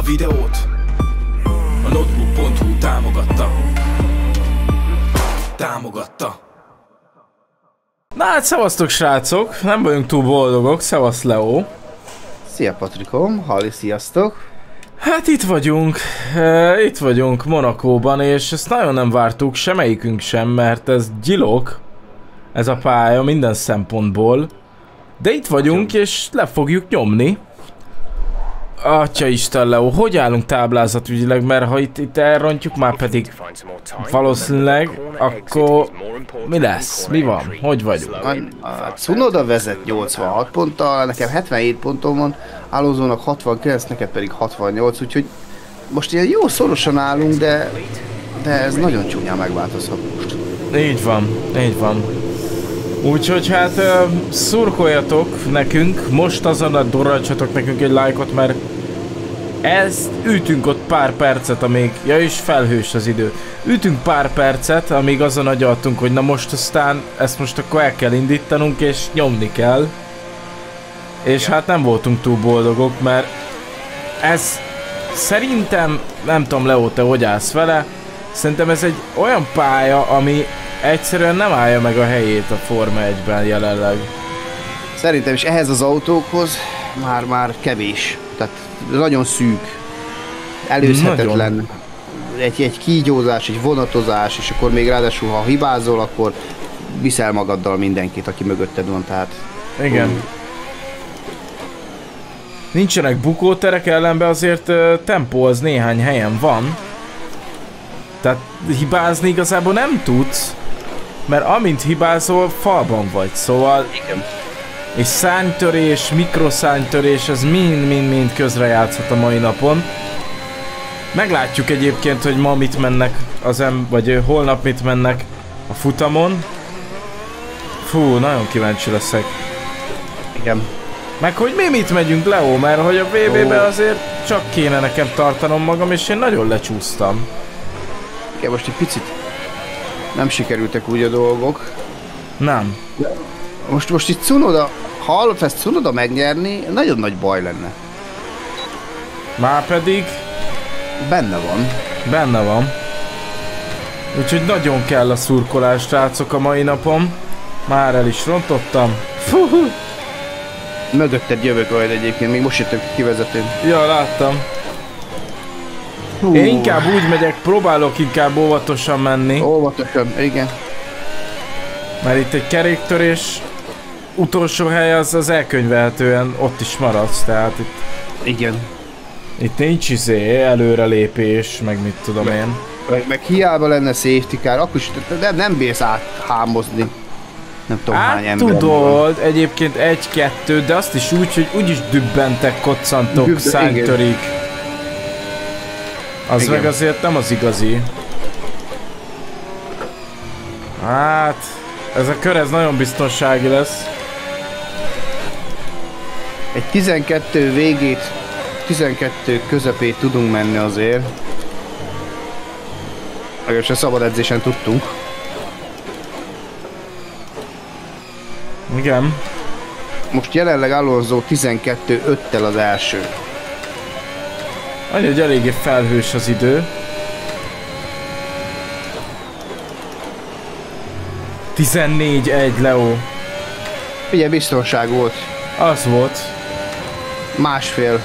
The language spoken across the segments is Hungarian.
videót a notebook.hu támogatta. Na hát szevasztok srácok, nem vagyunk túl boldogok, szevasz Leo. Szia Patrikom, Halli, sziasztok. Hát itt vagyunk Monakóban, és ezt nagyon nem vártuk, semmelyikünk sem, mert ez gyilok, ez a pálya minden szempontból. De itt vagyunk, és le fogjuk nyomni. Atyaisten Leo, hogy állunk táblázatügyileg, mert ha itt elrontjuk, már pedig valószínűleg, akkor mi lesz? Mi van? Hogy vagyunk? A Tsunoda vezet 86 ponttal, nekem 77 ponton van, Alonzónak 69, neked pedig 68, úgyhogy most ilyen jó szorosan állunk, de ez nagyon csúnyán megváltozhat most. Így van. Úgyhogy hát szurkoljatok nekünk, most azonnal dorrantsatok nekünk egy lájkot, mert ezt ütünk ott pár percet, amíg, ja és felhős az idő. Ütünk pár percet, amíg azon agyaltunk, hogy na most aztán ezt most akkor el kell indítanunk és nyomni kell. És hát nem voltunk túl boldogok, mert ez szerintem, nem tudom Leo, te hogy állsz vele, szerintem ez egy olyan pálya, ami egyszerűen nem állja meg a helyét a Forma 1-ben jelenleg. Szerintem is ehhez az autókhoz már kevés. Tehát nagyon szűk. Előzhetetlen. Nagyon. Egy kígyózás, egy vonatozás, és akkor még ráadásul ha hibázol, akkor viszel magaddal mindenkit, aki mögötted van, tehát... Igen. Nincsenek bukóterek, ellenben azért tempó az néhány helyen van. Tehát hibázni igazából nem tudsz, mert amint hibázol, falban vagy, szóval... Igen. És szárnytörés, mikroszárnytörés, ez mind közrejátszhat a mai napon. Meglátjuk egyébként, hogy ma mit mennek vagy holnap mit mennek a futamon. Fú, nagyon kíváncsi leszek. Igen. Meg hogy mi mit megyünk Leo, mert hogy a VB-be azért csak kéne nekem tartanom magam, és én nagyon lecsúsztam. Igen, most egy picit nem sikerültek úgy a dolgok. Nem. Most itt Tsunoda, ha Alpest Tsunoda megnyerni, nagyon nagy baj lenne. Már pedig... Benne van. Úgyhogy nagyon kell a szurkolás, srácok, a mai napon. Már el is rontottam. Fuhu. Mögötted jövök majd egyébként, még most jöttök kivezetőn. Ja, láttam. Én inkább úgy megyek, próbálok inkább óvatosan menni. Óvatosan, igen. Mert itt egy keréktörés, utolsó hely az elkönyvelhetően ott is maradsz, tehát itt... Igen. Itt nincs előrelépés, meg mit tudom én. Meg hiába lenne safety car, akkor is nem bírsz áthámozni. Nem tudom hány ember. Tudod, egyébként 1-2, de azt is úgy, hogy úgyis dübbentek, koccantok, szárnytörik. Az igen. Meg azért nem az igazi. Hát... ez a kör ez nagyon biztonsági lesz. Egy 12 végét, 12 közepét tudunk menni azért. Legalábbis a szabad edzésen tudtunk. Igen. Most jelenleg Alonso 12-5-tel az első. Annyi, hogy eléggé felhős az idő. 14-1 Leo. Ugye biztonság volt. Az volt. Másfél.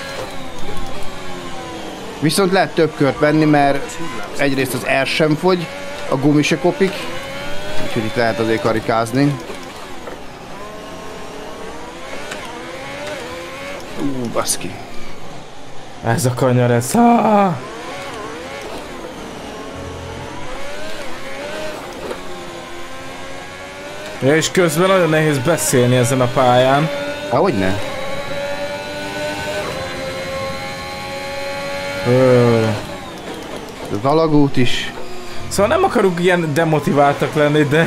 Viszont lehet több kört venni, mert egyrészt az air sem fogy, a gumi se kopik. Úgyhogy itt lehet azért karikázni. Baszki. Ez a kanyar, ez... Ja, és közben nagyon nehéz beszélni ezen a pályán. Hogyne? Az alagút is. Szóval nem akarunk ilyen demotiváltak lenni, de...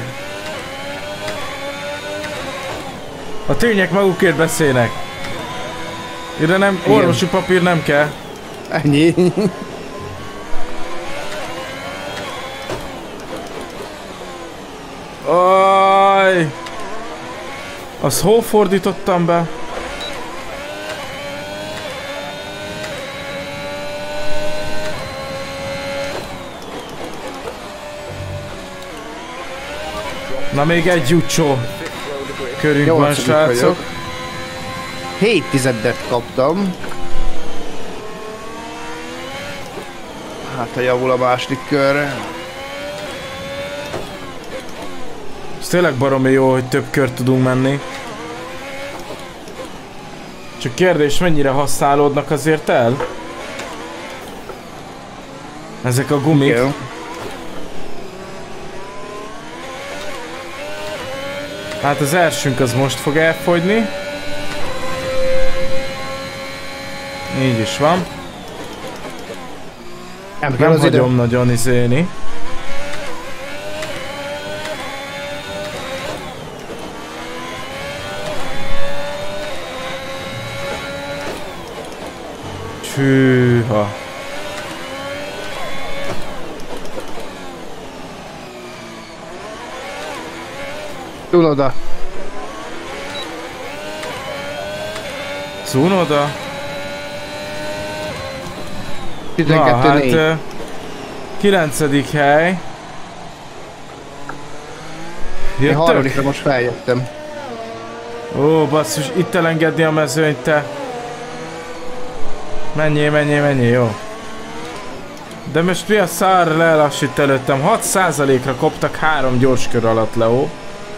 a tények magukért beszélnek. Ide nem, orvosi papír nem kell. Ennyi. Aj! Azt hol fordítottam be? Na még egy jutsó körünk van, srácok. 7 tizedet kaptam. Hát ha javul a második körre. Ez tényleg baromi jó, hogy több kört tudunk menni. Csak kérdés, mennyire használódnak azért el? Ezek a gumik. Okay. Hát az elsőnk az most fog elfogyni. Így is van. Nem hagyom nagyon izélni. Hűha. Cunoda. Cunoda? 12 na, hát 9. hely. Én harmadikra most feljöttem. Ó, basszus, itt elengedni a mezőnyt, te. Menjél, jó. De most mi a szár lelassít előttem? 6%-ra koptak 3 gyorskör alatt, Leo.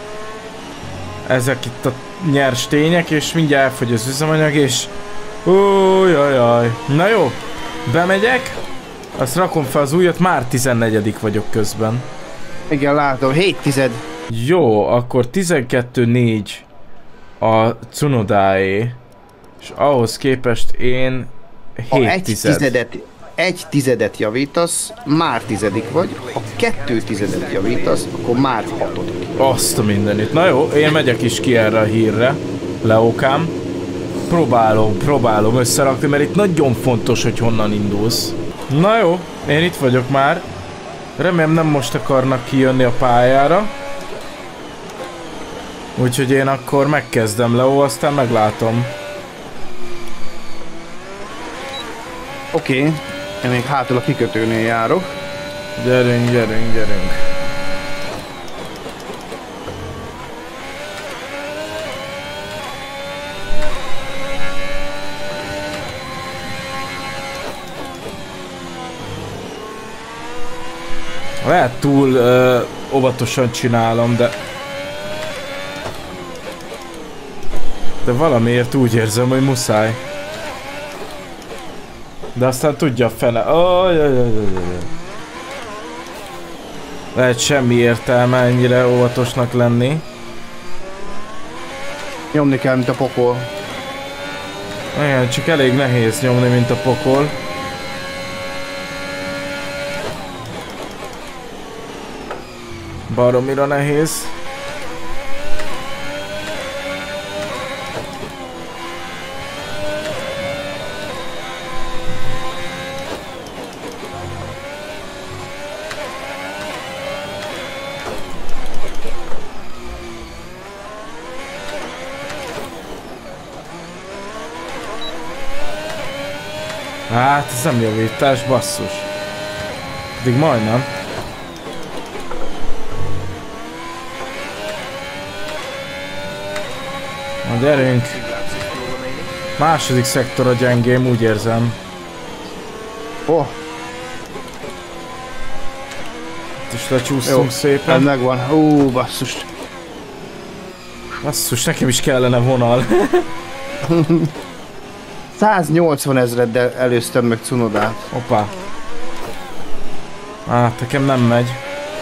Ezek itt a nyers tények, és mindjárt elfogy az üzemanyag, és... Jaj. Na jó, bemegyek. Azt rakom fel az újat, már 14. vagyok közben. Igen, látom, 7 tized. Jó, akkor 12-4 a Cunodáé. És ahhoz képest én 7 tized. Egy tizedet javítasz, már 10. vagy. Ha 2 tizedet javítasz, akkor már 6. Azt a mindenit. Na jó, én megyek is ki erre a hírre, Leókám. Próbálom összerakni, mert itt nagyon fontos, hogy honnan indulsz. Na jó, én itt vagyok már. Remélem nem most akarnak kijönni a pályára. Úgyhogy én akkor megkezdem, Leo, aztán meglátom. Oké, én még hátul a kikötőnél járok. Gyerünk. Lehet túl óvatosan csinálom, de valamiért úgy érzem, hogy muszáj. De aztán tudja a fene. Lehet semmi értelme ennyire óvatosnak lenni. Nyomni kell, mint a pokol. Igen, csak elég nehéz nyomni, mint a pokol. Baromira nehéz. Hát ez nem javítás, basszus. Pedig majdnem. Na gyerünk. Második szektor a gyengém, úgy érzem. Oh. Itt is lecsúsztunk szépen. Megvan. Basszus. Basszus, nekem is kellene vonal. 180 000-del előztem meg Cunodát. Hoppá. Nekem nem megy.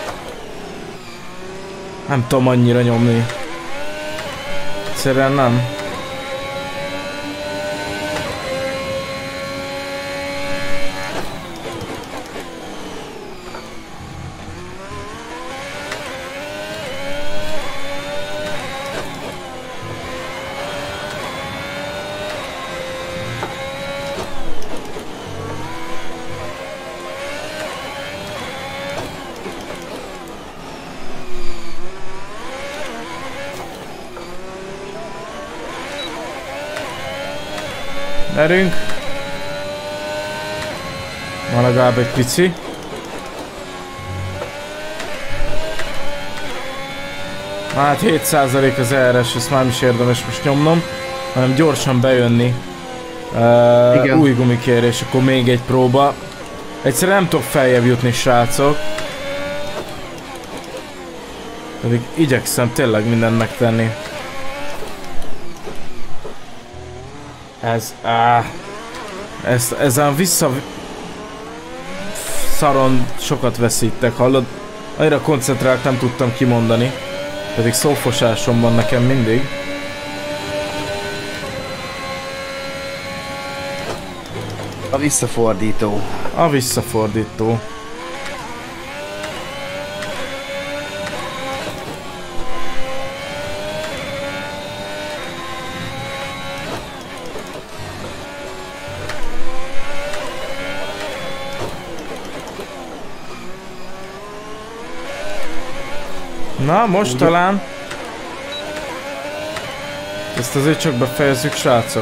Nem tudom annyira nyomni. Egyszerűen nem. Erünk. Van legalább egy pici. Hát 7% az ERS, ezt már nem is érdemes most nyomnom, hanem gyorsan bejönni. Új gumikérés, akkor még egy próba. Egyszerűen nem tudok feljebb jutni, srácok. Pedig igyekszem tényleg mindent megtenni. Ezen vissza... Szaron sokat veszítek, hallod? Annyira koncentrált nem tudtam kimondani. Pedig szófosásom van nekem mindig. A visszafordító. A visszafordító. Na, most ugye? Talán. Ezt azért csak befejezzük, srácok.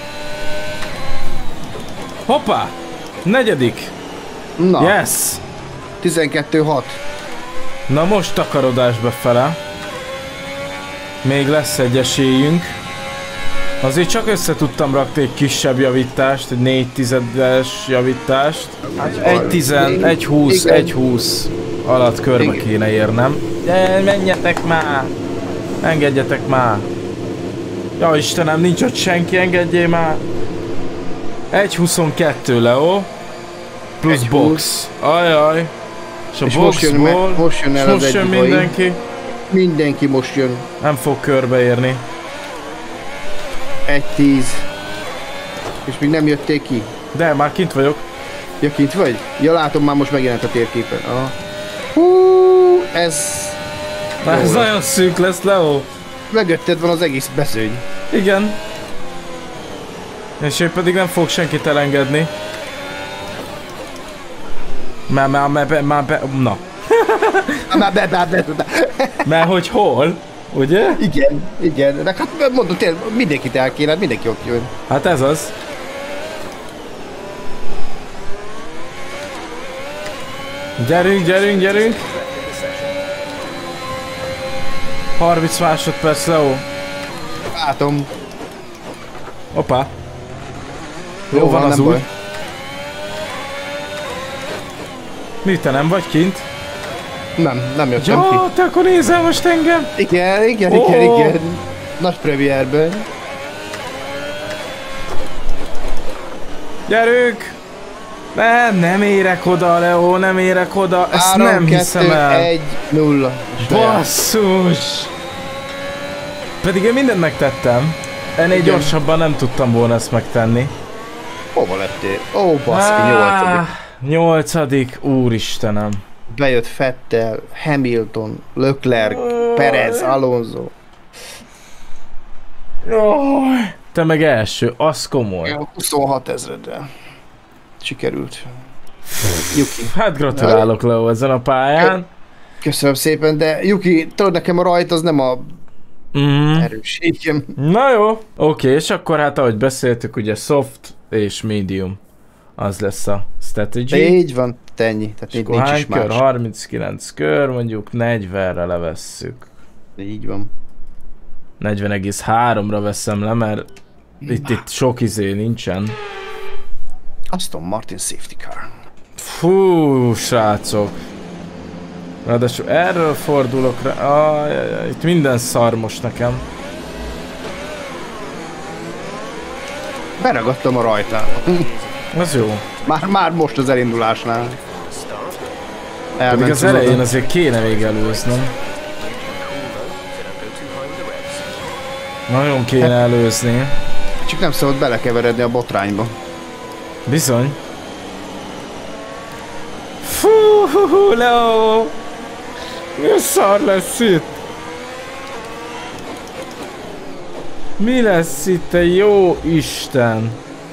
Hoppá! Negyedik! Na. Yes! 12-6. Na most takarodás befele. Még lesz egy esélyünk. Azért csak össze tudtam rakni egy kisebb javítást, egy 4 tizedes javítást. 1-20 alatt körbe kéne érnem. De menjetek már! Engedjetek már! Ja Istenem, nincs ott senki, engedjél már! 1-22 Leo. Plusz box. Ajaj. És a boxból... Most jön el az egy mindenki. Mindenki most jön. Nem fog körbeérni. 1-10. És még nem jötték ki. De, már kint vagyok. Ja, kint vagy? Ja, látom, már most megjelent a térképen. Hú, ez... Ez nagyon szűk lesz, Leo. Mögötted van az egész beszőny. Igen. És én pedig nem fog senkit elengedni. Na. Mert hogy hol? Ugye? Igen. De hát mondom, tényleg mindenkit el kéne, mindenki ott jön. Hát ez az. Gyerünk. 30 másodperc, Leo. Látom. Hoppá. Jó van az úgy. Mi, te nem vagy kint? Nem jöttem ki. Ja, te akkor nézel most engem? Igen. Nagy premierben. Gyerünk! Nem érek oda, Leo, nem érek oda. Ezt 3, nem 2, hiszem el. 1-0. Basszus! Pedig én mindent megtettem. Ennél gyorsabban nem tudtam volna ezt megtenni. Hova lettél? Ó, baszki, 8. Úristenem. Bejött Vettel, Hamilton, Leclerc, Perez, Alonso. Te meg első, az komoly. 26 000-re sikerült. Yuki. Hát gratulálok, Leo, ezen a pályán. Köszönöm szépen, de Yuki, tudod, nekem a rajt az nem a erős. Igen. Na jó, oké, és akkor hát ahogy beszéltük, ugye soft és medium. Az lesz a strategy. De így van, ennyi. Tehát és nincs is kör? 39 kör, mondjuk 40-re levesszük. Így van. 40,3-ra veszem le, mert itt sok izé nincsen. Aston Martin safety car. Fú, srácok. Ráadásul erről fordulok rá. Itt minden szar most nekem. Beragadtam a rajtán. Az jó. Már most az elindulásnál. Pedig az elején azért kéne még előznöm. Nagyon kéne előzni. Csak nem szabad belekeveredni a botrányba. Bizony. Fú, Leo! Mi a szar lesz itt? Mi lesz itt, te jó Isten?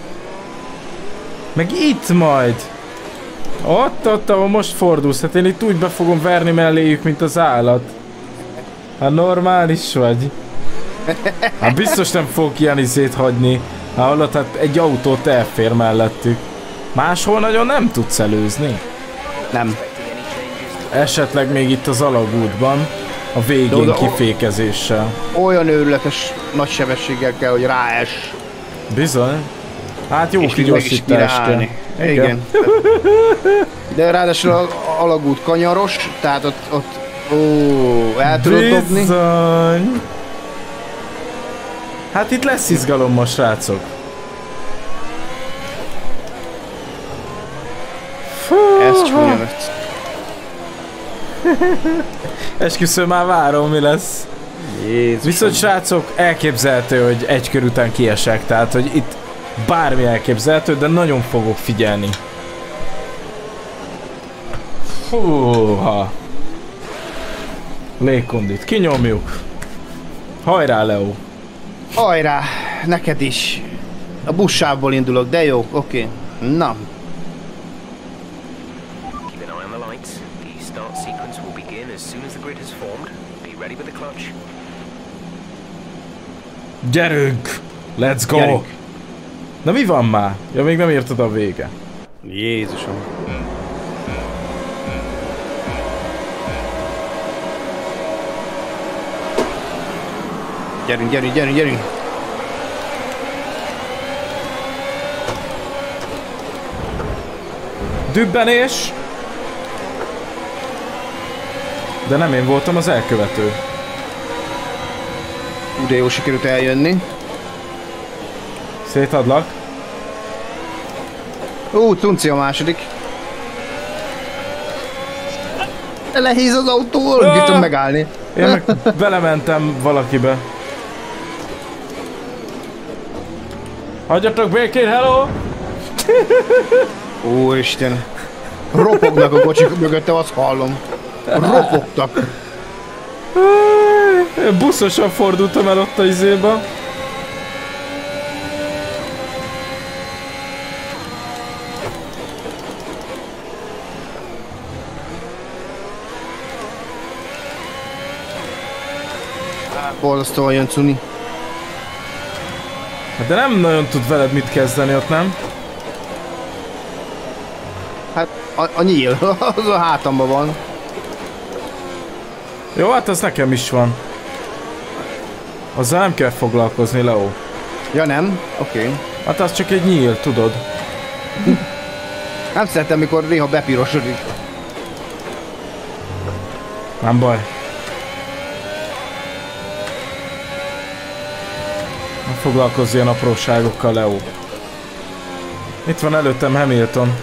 Meg itt majd! Ott, ahol most fordulsz, hát én itt úgy be fogom verni melléjük, mint az állat. Hát normális vagy. Hát biztos nem fogok ilyen izét hagyni. Hallod, hát egy autót elfér mellettük. Máshol nagyon nem tudsz előzni? Nem. Esetleg még itt az alagútban. A végén kifékezéssel. Olyan őrületes nagy sebességgel kell, hogy ráes. Bizony. Hát jó kigyorsítás kell. Igen. De ráadásul az alagút kanyaros, tehát ott el tudod dobni. Bizony. Hát itt lesz izgalom most, srácok. Ez csúnya lesz. Esküszöm, már várom, mi lesz. Jézus. Viszont srácok, elképzelhető, hogy egy kör után kiesek, tehát hogy itt bármi elképzelhető, de nagyon fogok figyelni. Húha. Légkondit, kinyomjuk. Hajrá, Leo. Hajrá, neked is. A buszsávból indulok, de jó, oké. Na. Gyerünk! Let's go! Gyerünk. Na mi van már? Ja, még nem érted a vége. Jézusom. Gyerünk, gyerünk, gyerünk, gyerünk! Dübbenés! De nem én voltam az elkövető. De jó sikerült eljönni. Szétadlak. Tunci a második. Lehíz az autóval, hogy tudom megállni. Én meg belementem valakibe. Hagyjatok békén, hello! Úristen. Ropognak a kocsik mögöttem, azt hallom. Ropogtak. Buszosan fordultam el ott a izébe. Borzasztóan jön Cuni. De nem nagyon tud veled mit kezdeni ott, nem? Hát a nyíl, az a hátamban van. Jó, hát az nekem is van. Azzal nem kell foglalkozni, Leo. Ja nem? Oké. Hát az csak egy nyíl, tudod. Nem szeretem, mikor néha bepirosodik. Nem baj. Nem foglalkozz ilyen apróságokkal, Leo. Itt van előttem Hamilton.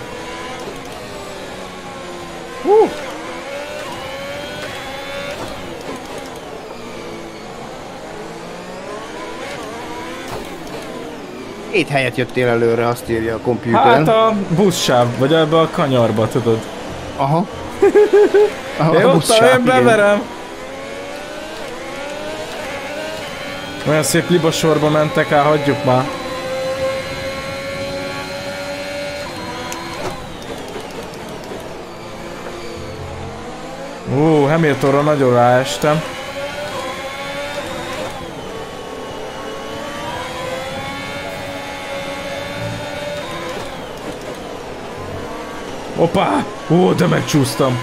Két helyet jöttél előre, azt írja a kompjúteren. Hát a buszsáv, vagy ebbe a kanyarba, tudod. Aha. Én ott én beverem. Olyan szép libasorba mentek el, hagyjuk már. Hamiltonra nagyon ráestem. Hoppá! De megcsúsztam.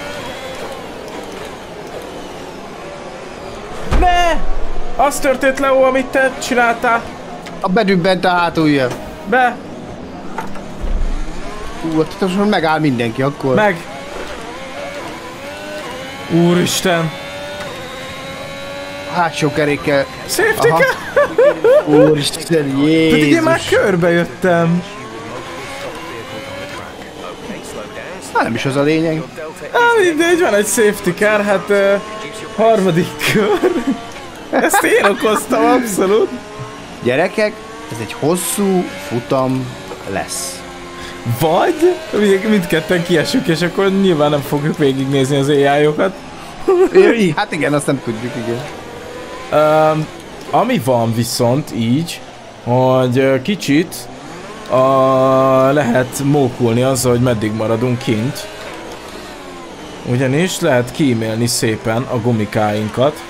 Ne! Az történt, Leo, amit te csináltál. A bedübbent a hátulja. Be! Ott most megáll mindenki akkor. Meg! Úristen! Hátsó kerékkel. Safety car! Úristen, Jézus! Pedig én már körbe jöttem. Hát nem is az a lényeg. Mindegy, van egy safety car, hát harmadik kör. Ezt én okoztam, abszolút. Gyerekek, ez egy hosszú futam lesz. Vagy mindketten kiesünk, és akkor nyilván nem fogjuk végignézni az AI-okat. Hát igen, azt nem tudjuk, igen. Ami van viszont így, hogy kicsit lehet mókulni azzal, hogy meddig maradunk kint. Ugyanis lehet kímélni szépen a gumikáinkat.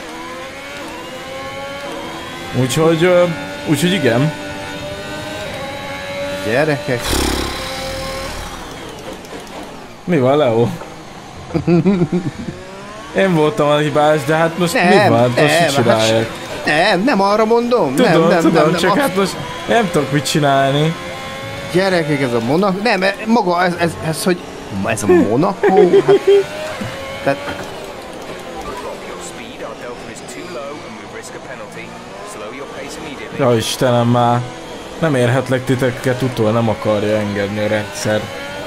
Úgyhogy igen. Gyerekek. Mi van, Leo? Én voltam a hibás, de hát most mi van? Most mit csinálják? Nem arra mondom. Tudom, csak hát most nem tudok mit csinálni. Gyerekek, ez a Monaco... Nem, maga ez hogy... Ez a Monaco? Hát, tehát... Ja Istenem már. Nem érhetlek titeket utol, nem akarja engedni a rendszer.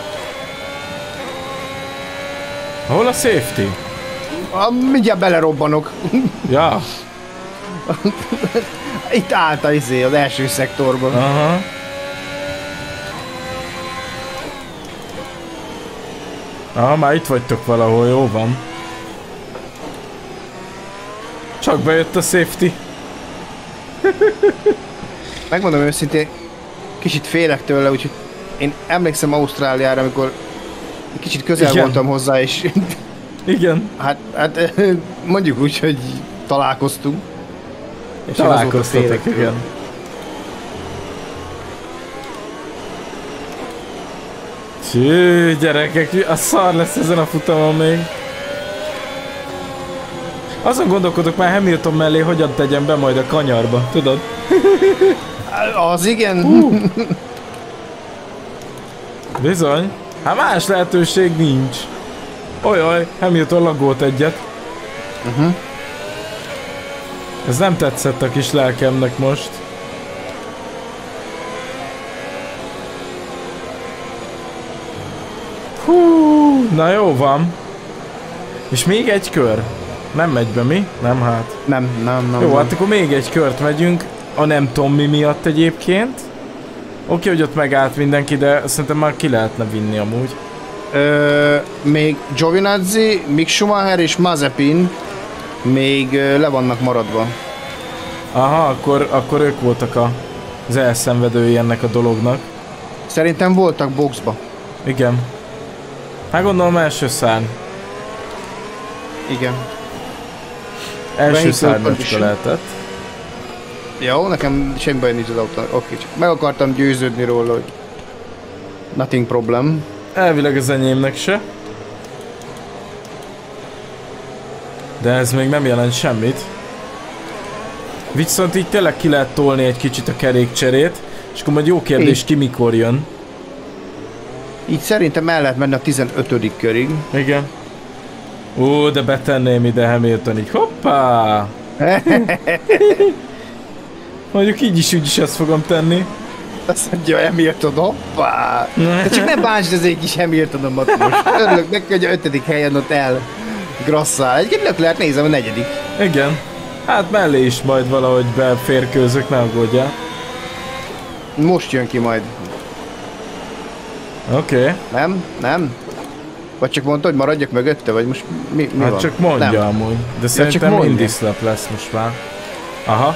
Hol a safety? Mindjárt belerobbanok. Ja. Itt állt az első szektorban. Aha. Aha, már itt vagytok valahol, jó van. Csak bejött a safety. Megmondom őszintén, kicsit félek tőle, úgyhogy én emlékszem Ausztráliára, amikor kicsit közel voltam hozzá, és... Igen. Hát mondjuk úgy, hogy találkoztunk. És találkoztatok, igen. Csű, gyerekek, a szar lesz ezen a futamon még. Azon gondolkodok már Hamilton mellé, hogyan tegyem be majd a kanyarba, tudod? Az igen. Bizony. Hát más lehetőség nincs. Ojaj, Hamilton lagolt egyet. Ez nem tetszett a kis lelkemnek most. Hú, na jó van. És még egy kör. Nem megy be mi? Nem hát. Nem. Jó, hát akkor még egy kört megyünk. A nem tudom mi miatt egyébként. Oké, hogy ott megállt mindenki, de szerintem már ki lehetne vinni amúgy. Még Giovinazzi, Mick Schumacher és Mazepin még le vannak maradva. Aha, akkor ők voltak az elszenvedői ennek a dolognak. Szerintem voltak boxba. Igen. Hát gondolom első szárny. Igen. Első szárnyacska lehetett. Jó, nekem semmi baj nincs az autó. Oké, csak meg akartam győződni róla, hogy nothing problem. Elvileg az enyémnek se. De ez még nem jelent semmit. Viszont így tényleg ki lehet tolni egy kicsit a kerékcserét, és akkor majd jó kérdés, ki mikor jön. Így szerintem el lehet menni a 15. körig. Igen. Ó, de betenném ide Hamilton így, hoppá! Mondjuk így is úgy is ezt fogom tenni. Azt mondja, Hamilton, hoppá! De csak ne bántsd az egy kis Hamiltonomat most. Örülök neki, hogy a 5. helyen ott el grasszál. Egyébként Leclerc nézem a 4. Igen. Hát mellé is majd valahogy beférkőzök, ne aggódjál. Most jön ki majd. Oké. Nem? Vagy csak mondta, hogy maradjak mögötte, vagy most mi hát van? csak mondja nem. Amúgy. De szerintem indiszlap lesz most már. Aha.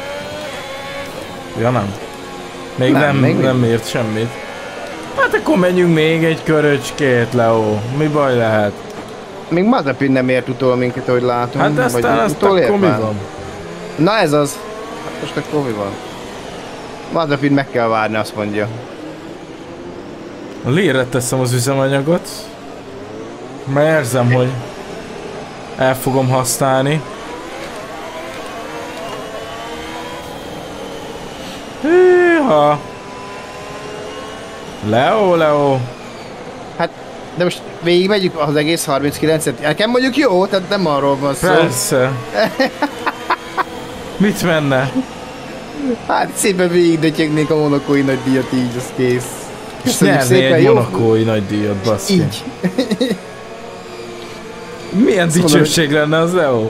Ja nem. Még nem ért semmit. Hát akkor menjünk még egy köröcskét, Leo. Mi baj lehet? Még Mazepin nem ért utol minket, ahogy látom. Hát aztán akkor mi van? Na ez az. Hát most akkor mi van? Mazepin meg kell várni, azt mondja. Lére teszem az üzemanyagot. Mert érzem, hogy el fogom használni. Hűha! Leo! Hát, de most végigmegyük az egész 39-et. Nekem mondjuk jó, tehát nem arról van szó. Persze. Mit menne? Hát szépen végigdötyögnék a monakói nagydíjat, így az kész. Köszönjük szépen, egy monakói nagydíjat, baszki. Így. Milyen dicsőség lenne az, Leo?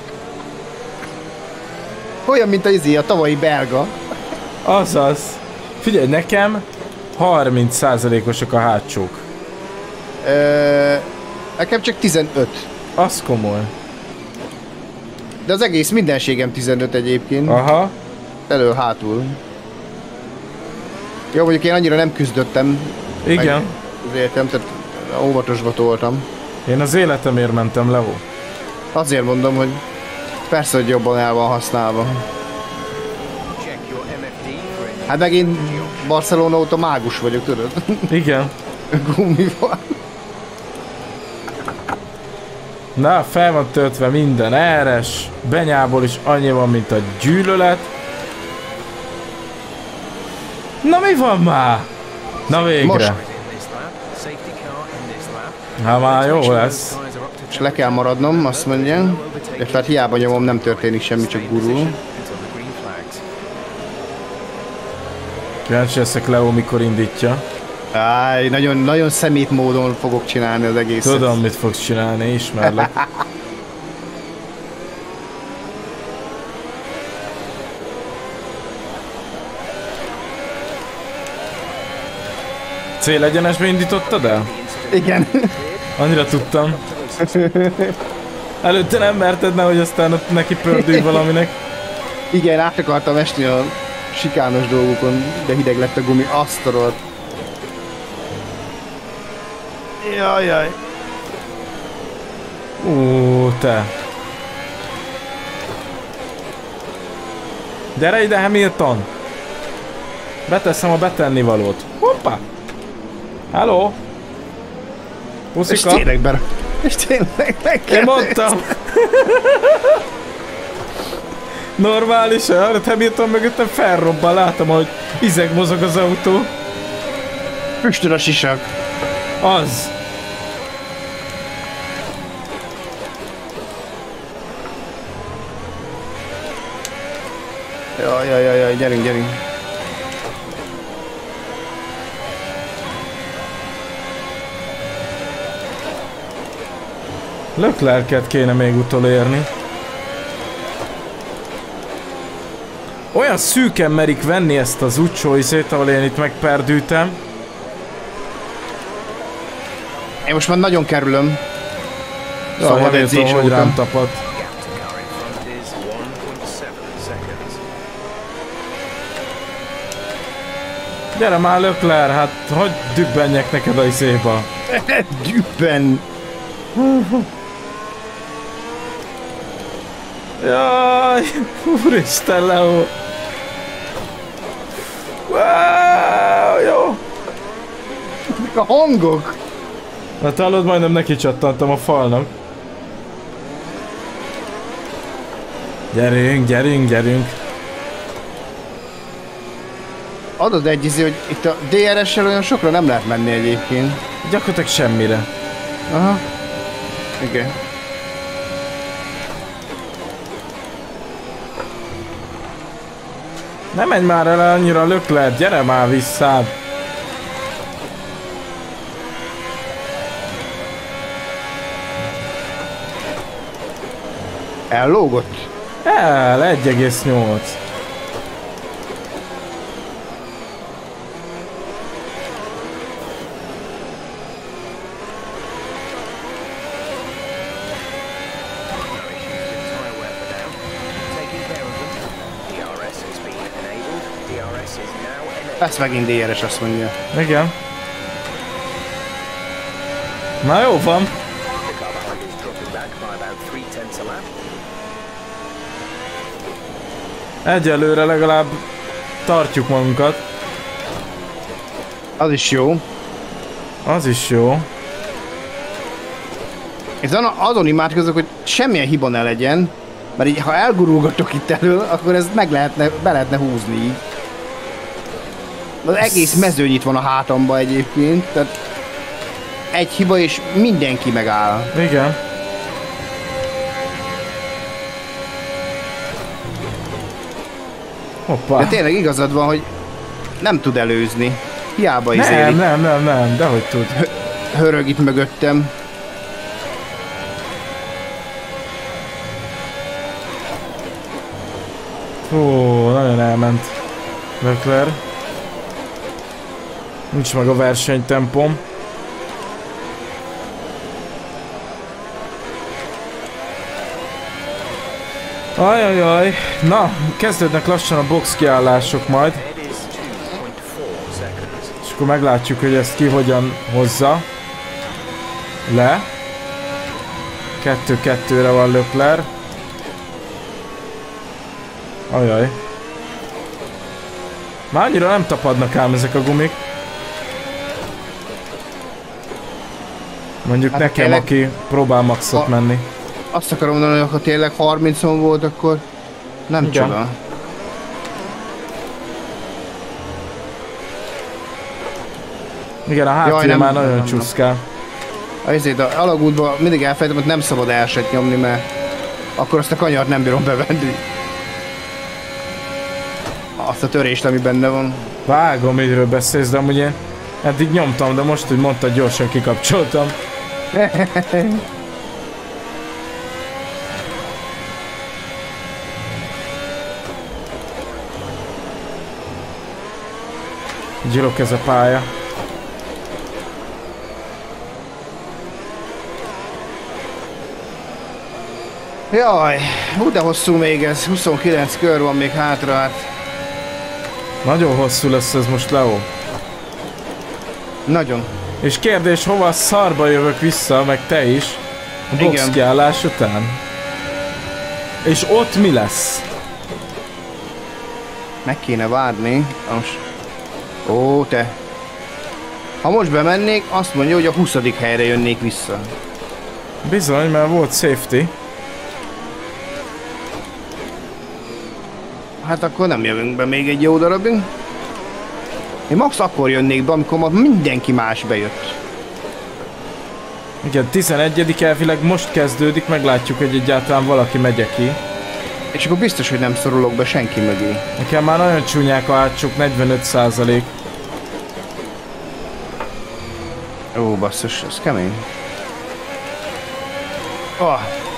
Olyan, mint a tavalyi belga. Azaz. Figyelj, nekem 30%-osok a hátsók. Nekem csak 15. Az komoly. De az egész mindenségem 15 egyébként. Aha. Elől-hátul. Jó, mondjuk én annyira nem küzdöttem. Igen. Azért nem, tehát óvatosba toltam. Én az életemért mentem, Leo. Azért mondom, hogy persze, hogy jobban el van használva. Hát meg én Barcelona óta mágus vagyok, tudod? Igen. Gumival. Na, fel van töltve minden RS, Benyából is annyi van, mint a gyűlölet. Na mi van már? Na végre. Most. Hát már jó lesz. És le kell maradnom, azt mondja. És tehát hiába nyomom, nem történik semmi, csak gurul. Kíváncsi leszek Leo, mikor indítja. Áj, nagyon szemét módon fogok csinálni az egészet. Tudom, mit fogsz csinálni, ismerlek. Célegyenesbe indítottad el? Igen. Annyira tudtam. Előtte nem merted, nehogy aztán ott neki pördülj valaminek. Igen, át akartam esni a sikános dolgokon, de hideg lett a gumi, azt a rohadt. Jajjaj. Te. Gyere ide, Hamilton! Beteszem a betennivalót. Hoppá! Hello! Puszika! És tényleg és tényleg meg kell. Én mondtam! Normális, hát Hamilton mögöttem felrobban, látom, hogy izeg mozog az autó. Füstöl a sisak. Az! Jaj, gyerünk. Leclerc-et kéne még utolérni. Olyan szűken merik venni ezt az utcsó izét, ahol én itt megperdültem. Én most már nagyon kerülöm. Szóval edzés hogy rám tapadt. Gyere már Leclerc, hát hogy dübbenjek neked a izéba? Dübben! Jaj, úristen Leo! Wow, jó! Mik a hangok? Hát hallod, majdnem neki csattantam a falnak. Gyerünk! Adod egy izé, hogy itt a DRS-sel olyan sokra nem lehet menni egyébként. Gyakorlatilag semmire. Aha. Igen. Ne menj már el annyira Leclerc, gyere már vissza! Ellógott? 1,8. Ez megint DRS, azt mondja. Igen. Na jó van. Egyelőre legalább tartjuk magunkat. Az is jó. Az is jó. És azon imádkozok, hogy semmilyen hiba ne legyen, mert így, ha elgurulgatok itt elől, akkor ez be lehetne húzni így. Az egész mezőny itt van a hátamba egyébként, tehát egy hiba és mindenki megáll. Igen. Hoppá. De tényleg igazad van, hogy nem tud előzni. Hiába izélik. Nem, dehogy tud. Hörög itt mögöttem. Hú, nagyon elment Leclerc. Nincs meg a versenytempom. Ajajaj. Na, kezdődnek lassan a box kiállások majd. És akkor meglátjuk, hogy ezt ki hogyan hozza le. 2-2-re van Leclerc. Ajaj. Már annyira nem tapadnak ám ezek a gumik. Mondjuk hát nekem, tényleg, aki próbál maxot menni. Azt akarom mondani, hogy ha tényleg 30-on volt, akkor nem igen. csoda. Igen, a hátulja már nagyon csúszkál. Azért a alagútban mindig elfelejtem, hogy nem szabad elset nyomni, mert akkor azt a kanyart nem bírom bevenni. Azt a törést, ami benne van. Vágom, miről beszélsz, de amúgy én eddig nyomtam, de most, hogy mondtad, gyorsan kikapcsoltam. Gyilok ez a pálya. Jaj, de hosszú még ez, 29 kör van még hátra, hát. Nagyon hosszú lesz ez most, Leo. Nagyon. És kérdés, hova a szarba jövök vissza, meg te is, a boxkiállás után? És ott mi lesz? Meg kéne várni. Most. Ó, te. Ha most bemennék, azt mondja, hogy a 20. helyre jönnék vissza. Bizony, mert volt safety. Hát akkor nem jövünk be még egy jó darabig. Én max akkor jönnék be, amikor ma mindenki más bejött. Igen, 11. elvileg most kezdődik, meglátjuk, hogy egyáltalán valaki megye ki. És akkor biztos, hogy nem szorulok be senki mögé. Nekem már nagyon csúnyák a hátsók, 45%. Ó, basszus, ez kemény. Oh.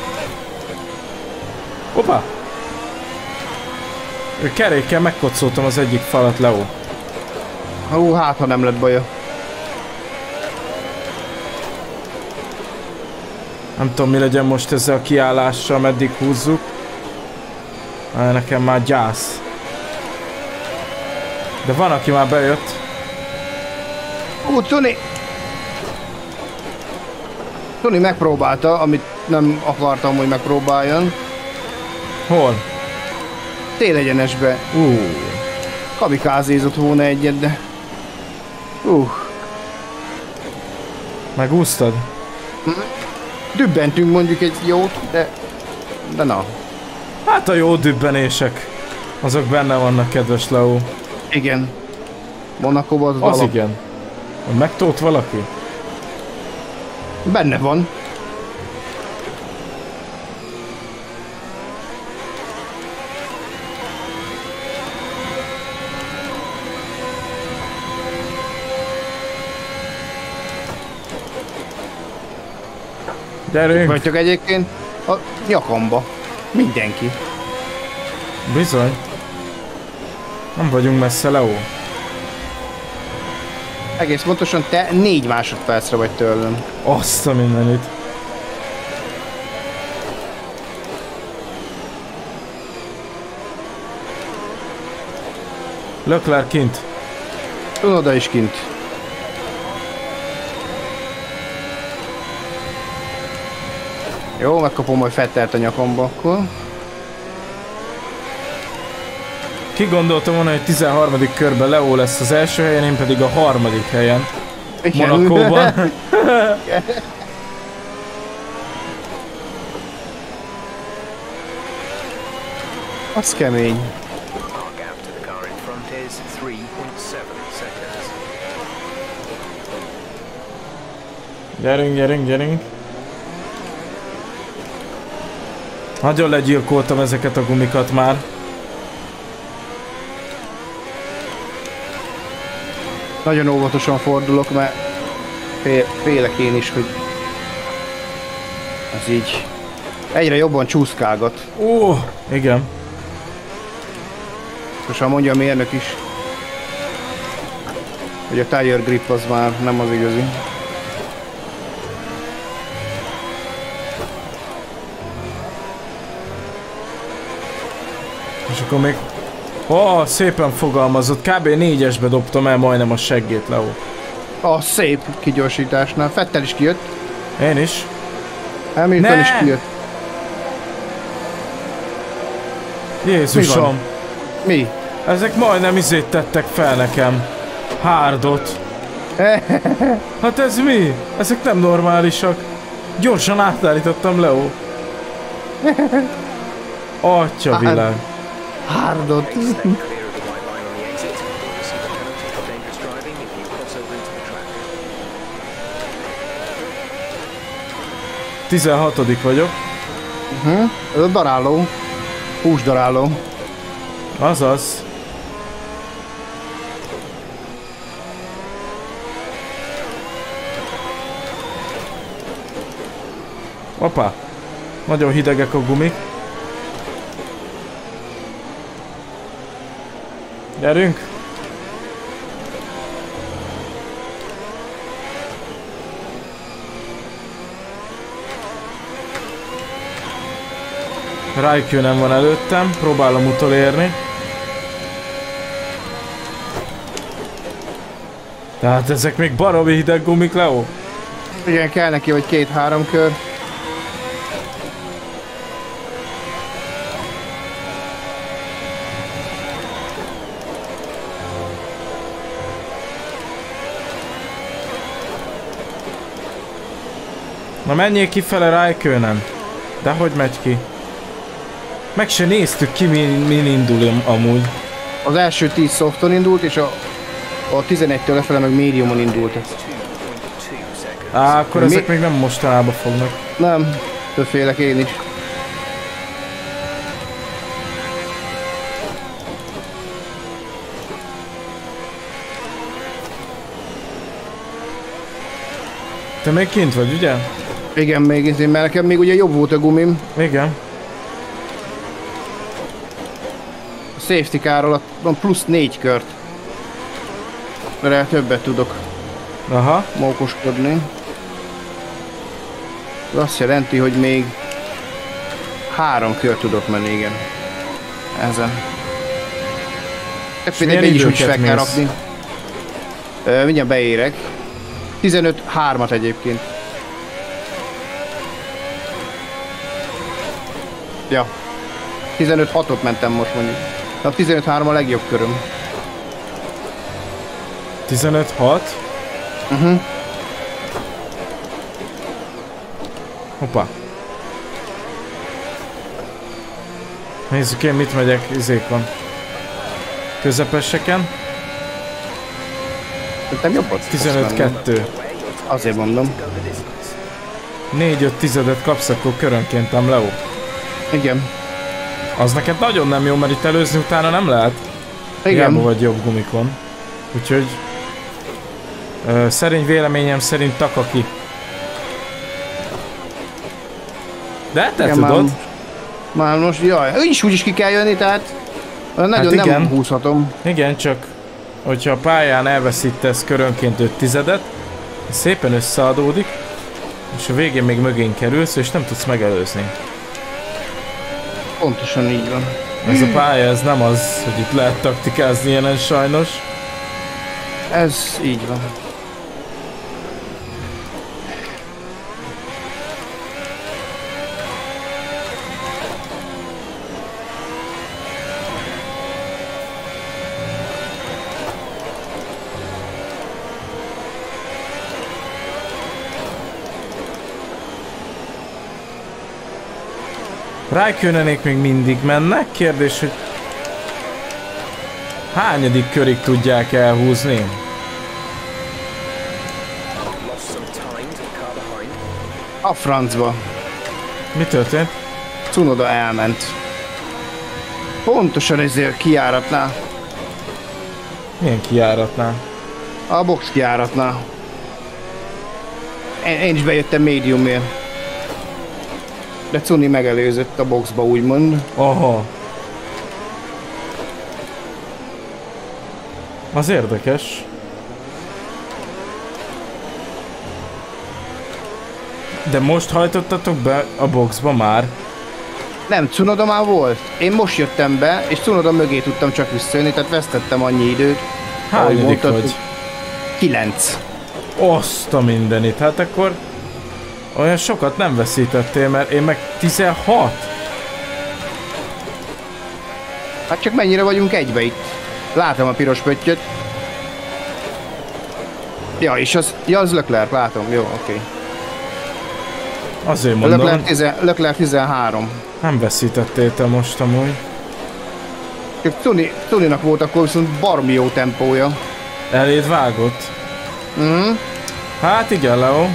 Hoppá! Kerékkel megkocoltam az egyik falat, Leo. Hú, hát ha nem lett baja. Nem tudom, mi legyen most ezzel a kiállással, meddig húzzuk. Nekem már gyász. De van, aki már bejött. Tony! Tony megpróbálta, amit nem akartam, hogy megpróbáljon. Hol? Télegyenesbe. Kamikázézott volna egyet, de... Megúsztad? Dübbentünk mondjuk egy jót, de na. Hát a jó dübbenések. Azok benne vannak, kedves Leo. Igen. Monakóban az igen. Megtólt valaki? Benne van. Gyerünk! Vagytok egyébként a nyakamba. Mindenki. Bizony. Nem vagyunk messze, Leo. Egész pontosan te 4 másodpercre vagy tőlem. Azt a mindenit. Leclerc kint. Oda is kint. Jó, megkapom majd Vettelt a nyakamba akkor. Ki gondoltam volna, hogy 13. körben Leo lesz az első helyen, én pedig a 3. helyen. Monakóban. Az kemény. Gyerünk, gyerünk, gyerünk. Nagyon legyilkoltam ezeket a gumikat már. Nagyon óvatosan fordulok, mert félek én is, hogy ez így egyre jobban csúszkálgat. Ó, igen. Most mondja a mérnök is, hogy a tire grip az már nem az igazi. És akkor még... szépen fogalmazott. Kb. 4-esbe dobtam el majdnem a seggét, Leo. Szép kigyorsításnál. Vettel is kijött. Én is. Hamilton is kijött. Jézusom. Mi? Ezek majdnem izét tettek fel nekem. Hardot. Hát ez mi? Ezek nem normálisak. Gyorsan átállítottam, Leo. Atya világ. Hardot. 16. vagyok. Ez a daráló. Húsdaráló. Azaz. Hoppá. Nagyon hidegek a gumik. Gyerünk. Raikkonen van előttem, próbálom utolérni. Tehát ezek még baromi hideg gumik, Leo? Igen, kell neki, hogy 2-3 kör. Na menjél kifele, Raikkonen. De hogy megy ki? Meg se néztük ki, min indul amúgy. Az első 10 softon indult, és a 11-től lefele meg mediumon indult. Akkor ezek még nem mostanában fognak. Nem, többfélek én is. Te még kint vagy, ugye? Igen, még én, mert nekem még ugye jobb volt a gumim. Igen. A safety car-ról van plusz 4 kört. Mert többet tudok mókoskodni. Ez azt jelenti, hogy még 3 kört tudok menni, igen. Ezen. Például egy is fel kell rakni. Mindjárt beérek. 15-3-at egyébként. Ja. 15-6-ot mentem most mondjuk. De a 15-3 a legjobb köröm. 15-6? Hoppá. Nézzük én mit megyek izékon. Közepeseken. Nem jobbat? 15-2. Azért mondom. 4-5 tizedet kapsz akkor körönként, ám Leo. Igen. Az neked nagyon nem jó, mert itt előzni utána nem lehet. Igen. Hiába vagy jobb gumikon. Úgyhogy... szerény véleményem szerint Takaki. De te igen, tudod. Már most, jaj, úgyis ki kell jönni, tehát... Nagyon hát nem húzhatom. Igen, csak... Hogyha a pályán elveszítesz körönként 5 tizedet, szépen összeadódik, és a végén még mögén kerülsz, és nem tudsz megelőzni. Pontosan így van. Ez a pálya, ez nem az, hogy itt lehet taktikázni ilyenen sajnos. Ez így van. Raikkonenék még mindig mennek, kérdés, hogy hányadik körig tudják elhúzni? A francba. Mi történt? Tsunoda elment. Pontosan ezért kijáratnál. Milyen kijáratnál? A box kijáratnál. Én is bejöttem mediumért. De Cuni megelőzött a boxba, úgymond. Aha. Az érdekes. De most hajtottatok be a boxba már? Nem, Tsunoda már volt. Én most jöttem be, és Tsunoda mögé tudtam csak visszajönni, tehát vesztettem annyi időt. Hányadik vagy? 9. Azt a mindenit, hát akkor olyan sokat nem veszítettél, mert én meg 16. Hát csak mennyire vagyunk egybe itt. Látom a piros pöttyöt. Ja, és az, ja, az Leclerc, látom, jó, oké. Azért mondom. Leclerc 13. Nem veszítettél te most amúgy. Tuninak volt akkor viszont baromi jó tempója. Eléd vágott? Hát igen, Leo.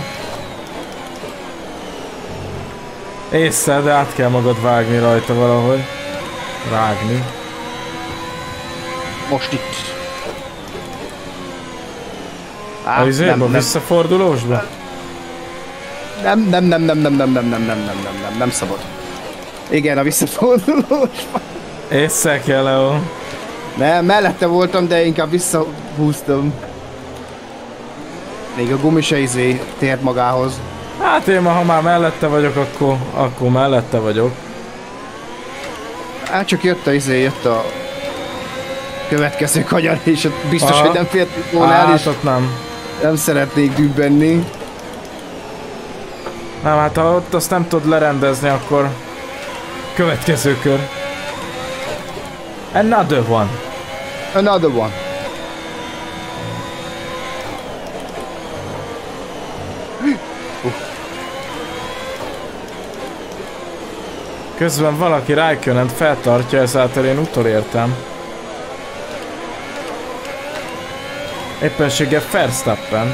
Észre, de át kell magad vágni rajta valahogy. Rágni. Most itt. A izébe, visszafordulósba? Nem szabad. Igen, a visszafordulósba. Észre kell, Leo. Nem, mellette voltam, de inkább visszahúztam. Még a gumi se tért magához. Hát én ha már mellette vagyok, akkor mellette vagyok. Hát csak jött a következő kanyar, és ott biztos, hogy nem fért volna el, és nem szeretnék dübbenni. Nem, hát ha ott azt nem tudod lerendezni, akkor következő kör. Another one. Another one. Közben valaki Raikkonent feltartja, ezáltal én utolértem. Éppenséggel Verstappen.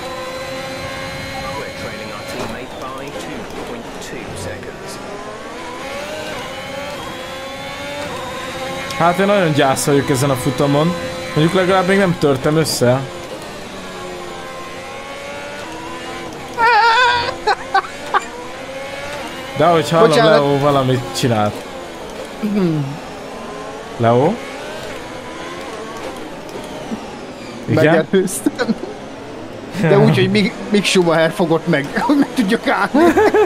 Hát én nagyon gyász vagyok ezen a futamon. Mondjuk legalább még nem törtem össze. De ahogy hallom, Leo valamit csinált. Leo? Igen? Megelőztem. De úgy, hogy Mick Schumacher fogott meg, hogy meg tudjak állni.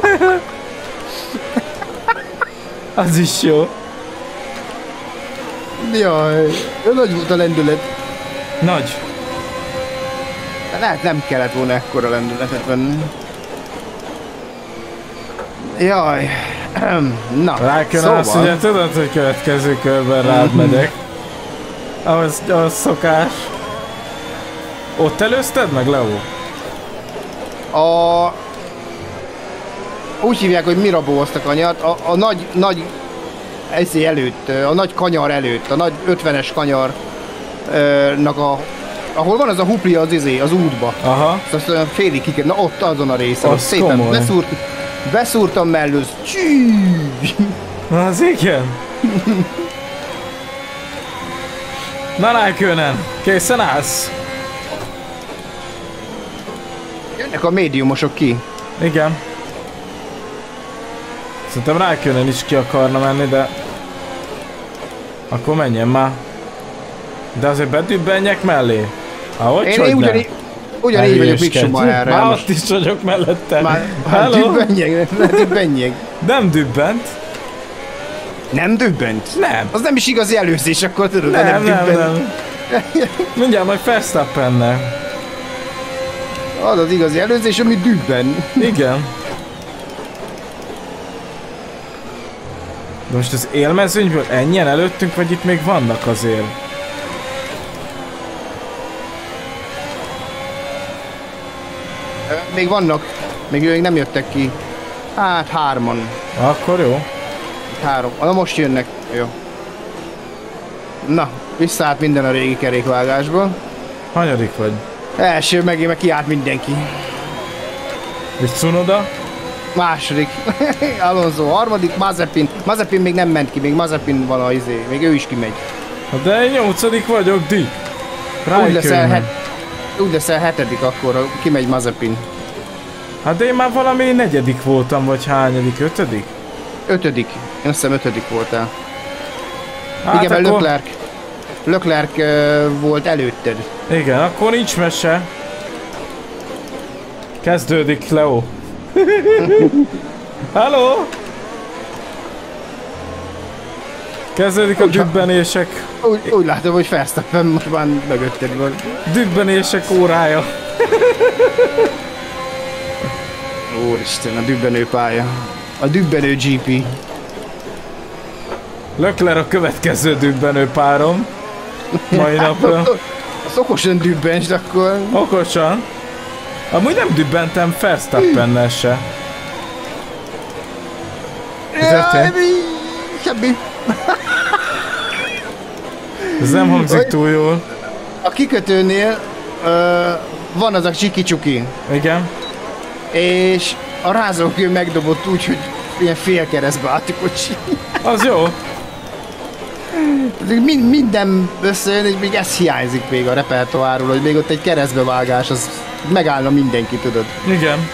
Az is jó. Jaj, nagy volt a lendület. Nagy. De lehet nem kellett volna ekkora lendületet venni. Jaj. Na, Raikkonen azt ugye tudod, hogy következő körben rád megyek. Ahhoz szokás. Ott előzted meg, Leo? Úgy hívják, hogy Mirabeau azt a kanyart. A nagy előtt, a nagy kanyar előtt, a nagy 50-es kanyarnak ahol van az a hupli az útba. Aha. Azt olyan félig kikerül, na ott azon a részen, ott szépen beszúrtam mellőz. Na az igen. Na Raikkonen, készen állsz? Jönnek a médiumosok ki. Igen. Szerintem Raikkonen is ki akarna menni, de... Akkor menjen már. De azért bedübbenjek mellé. Én ugyanígy vagyok Mick Schumacherrel. Már ott is vagyok mellette. Már dübbenjek. Nem dübbent. Nem dübbent? Nem. Az nem is igazi előzés, akkor tudod, nem. Mindjárt majd Verstappennel. Az az igazi előzés, ami dübben. Igen. De most az élmezőnyből ennyien előttünk, vagy itt még vannak azért? Még vannak. Még nem jöttek ki. Hát 3-an. Akkor jó. 3. Na most jönnek. Jó. Na, visszaállt minden a régi kerékvágásból. Hanyadik vagy? Első, megint meg kiállt mindenki. És Tsunoda? Második. Alonso harmadik, Mazepin még nem ment ki, még Mazepin van a izé, még ő is kimegy. De én 8. vagyok, Dick. Úgy leszel 7. akkor, kimegy Mazepin. Hát de én már valami 4. voltam, vagy hányadik? 5? 5. Én azt hiszem 5. voltál. Hát igen, akkor... mert Leclerc volt előtted. Igen, akkor nincs mese. Kezdődik, Leo. Hello! Kezdődik a dübbenések. Úgy látom, hogy Verstappen most már mögötted van. Dübbenések órája. Úristen, a dübbenő pálya. A dübbenő GP. Leclerc a következő dübbenő párom. Mai napra. Az okosan dübbens, de akkor... Okosan. Amúgy nem dübbentem Verstappennel se. Semmi. Ez nem hangzik túl jól. A kikötőnél van az a csiki-csuki. Igen. És a rázókő megdobott úgy, hogy ilyen félkeresztbe állt a kocsi. Az jó. Minden összejön, és még ez hiányzik még a repertoárról, hogy még ott egy keresztbevágás, az megállna mindenki, tudod. Igen.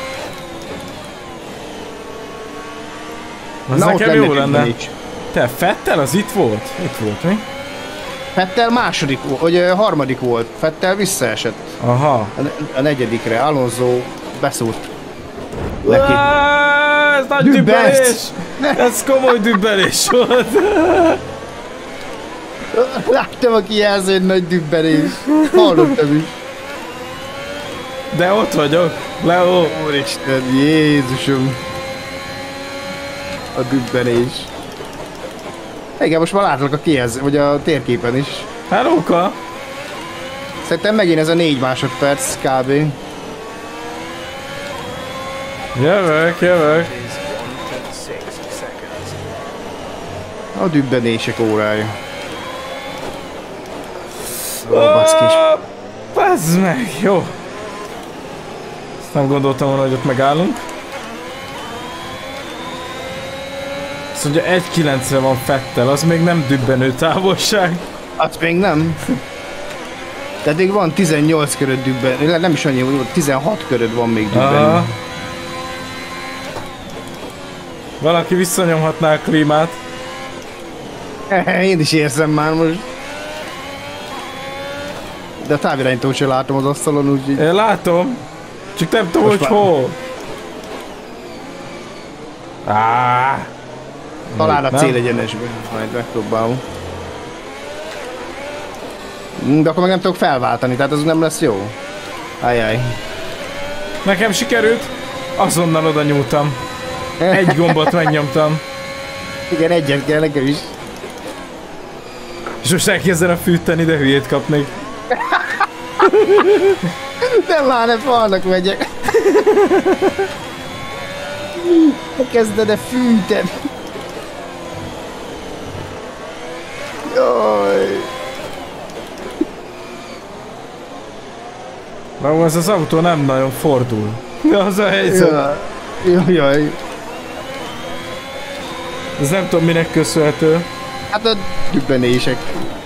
Az na, nekem jó lenne. Te, Vettel az itt volt? Itt volt, mi? Vettel második, vagy harmadik volt. Vettel visszaesett. Aha. A negyedikre. Alonso beszúrt neki. Ez nagy dübbelés! Ez komoly dübbelés volt. Láttam a kijelző, hogy nagy dübbelés. Hallottam is. De ott vagyok. Leo. Úristen, Jézusom. A dübbelés. Igen, most már látlak a kijelző, vagy a térképen is. Hellóka. Szerintem megint ez a 4 másodperc kb. Jövök. A dübbenések órája. Ó, baszkis. Bazd meg, jó. Ezt nem gondoltam volna, hogy ott megállunk. Azt mondja, 1.9-re van Vettel, az még nem dübbenő távolság. Az még nem. Tehát még van 18 köröd dübben, nem is annyi, 16 köröd van még dübben. Valaki visszanyomhatná a klímát. Én is érzem már most. De a távirányítót sem látom az asztalon, úgyhogy... Én látom. Csak nem tudom, hogy hol. Talán a célegyenesben. Majd megpróbálom. De akkor meg nem tudok felváltani, tehát az nem lesz jó. Ajjaj. Nekem sikerült. Azonnal oda nyúltam. Egy gombot megnyomtam. Igen, egyet kell nekem is. És most elkezdenem fűteni, de hülyét kapnék. Nem már ne falnak megyek. Kezded-e fűteni? Jaj. Na, ez az autó nem nagyon fordul. Az a helyzet. Jaj. Ez nem tudom minek köszönhető. Hát a dübbenések.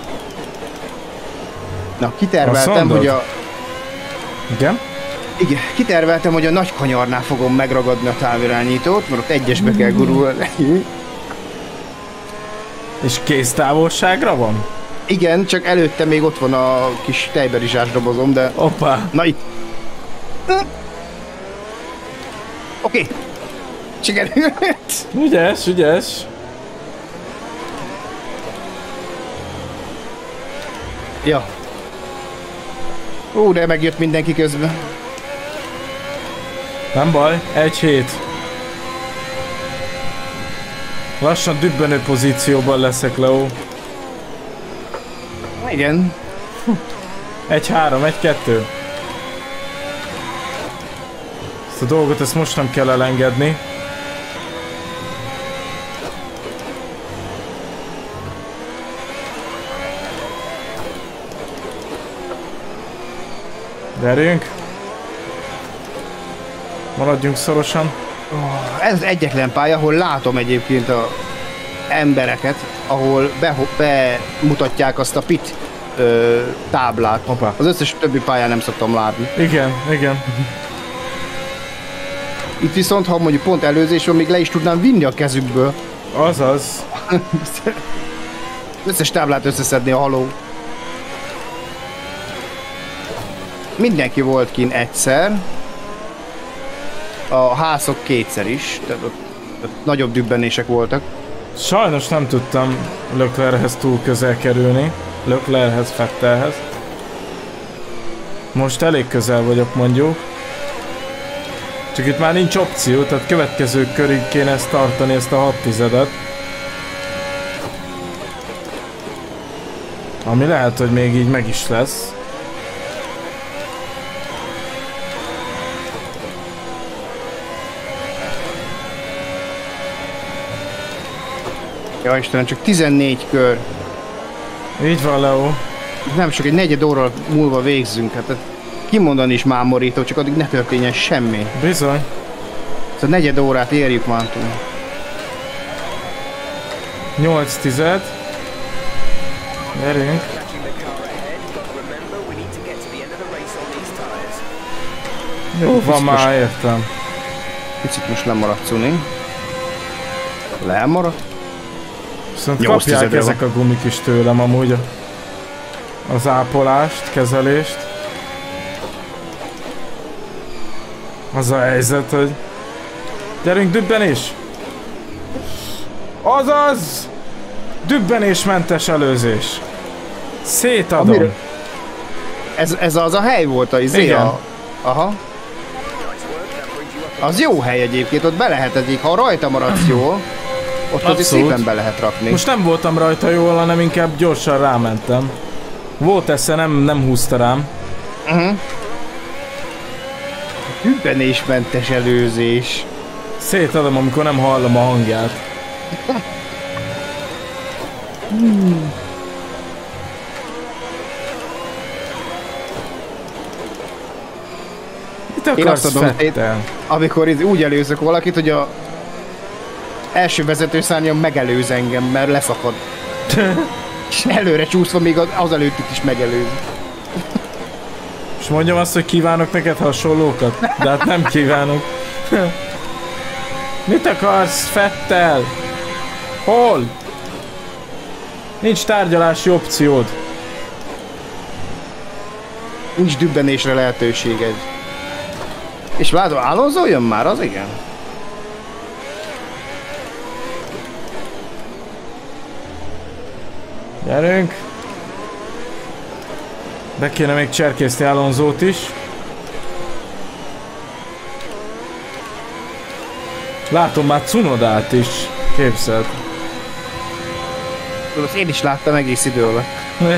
Na, kiterveltem, hogy a... Igen? Igen, kiterveltem, hogy a nagy kanyarnál fogom megragadni a távirányítót, mert ott egyesbe kell gurulni. És kész távolságra van? Igen, csak előtte még ott van a kis tejberizsás dobozom, de... Hoppá! Na itt! Oké. Sikerült! Ügyes, ügyes! Ja. De megjött mindenki közben. Nem baj, 1-7. Lassan dübbenő pozícióban leszek, Leo. Igen. 1-3, 1-2. Ezt a dolgot ezt most nem kell elengedni. Gyerünk! Maradjunk szorosan. Ez egyetlen pálya, ahol látom egyébként a embereket, ahol bemutatják azt a pit táblát. Hoppá. Az összes többi pályán nem szoktam látni. Igen, igen. Itt viszont, ha mondjuk pont előzés van, még le is tudnám vinni a kezükből. Azaz. Összes táblát összeszedni a haló. Mindenki volt kint egyszer. A házok kétszer is, tehát ott nagyobb dübbenések voltak. Sajnos nem tudtam Leclerchez túl közel kerülni. Leclerchez, Vettelhez. Most elég közel vagyok mondjuk. Csak itt már nincs opció, tehát következő körig kéne ezt tartani, ezt a 6/10-et. Ami lehet, hogy még így meg is lesz. Ja Istenem, csak 14 kör. Így van, Leo. Nem sok, egy negyed óra múlva végzünk. Hát kimondani is mámorító, csak addig ne történjen semmi. Bizony. Szóval negyed órát érjük már túl. 8 tized. Gyerünk. Jó, van már, értem. Picit most lemaradt Cuni. Lemaradt? Viszont kapják ezek a gumik is tőlem amúgy az ápolást, kezelést. Az a helyzet, hogy... Gyerünk, dübbenés! Azaz! Dübbenésmentes előzés. Szétadom. Ez az a hely volt a izé? Igen. Aha. Az jó hely egyébként, ott be lehet egyik, ha rajta maradsz jól, ott azért szépen be lehet rakni. Most nem voltam rajta jól, hanem inkább gyorsan rámentem. Volt esze, nem húzta rám. Dübbenésmentes előzés. Szétadom, amikor nem hallom a hangját. Mit akarsz, Fettel? Amikor úgy előzök valakit, hogy a első vezetőszárnyam megelőz engem, mert leszakad. És előre csúszva még az előttit is megelőz. És mondjam azt, hogy kívánok neked hasonlókat? De hát nem kívánok. Mit akarsz, Fettel? Hol? Nincs tárgyalási opciód. Nincs dübbenésre lehetőséged. És látom, Alonso jön már, az igen. Gyerünk. Be kéne még cserkészni Alonsót is. Látom már Cunodát is. Képzeld. Azt én is láttam egész idő alatt.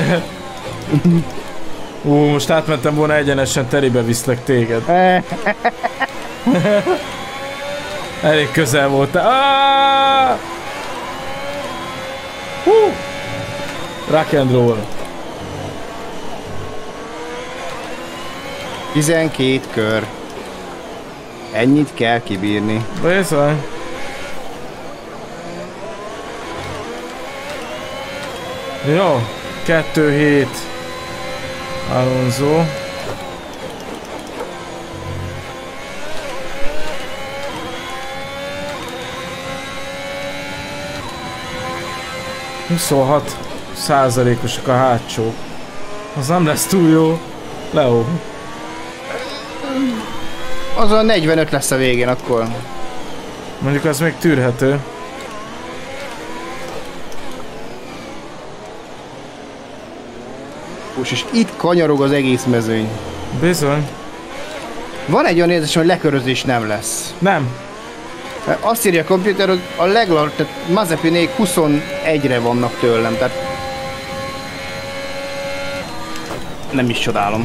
Most átmentem volna egyenesen, terébe viszlek téged. Elég közel voltál. Rock and roll. 12 kör. Ennyit kell kibírni. Bizony. Jó, 2-7 Alonso. %osak a hátsó. Az nem lesz túl jó. Leo. Az a 45 lesz a végén akkor. Mondjuk az még tűrhető. És itt kanyarog az egész mezőny. Bizony. Van egy olyan érzés, hogy lekörözés nem lesz. Nem. Azt írja a komputer, hogy a tehát Mazepinék 21-re vannak tőlem, tehát nem is csodálom.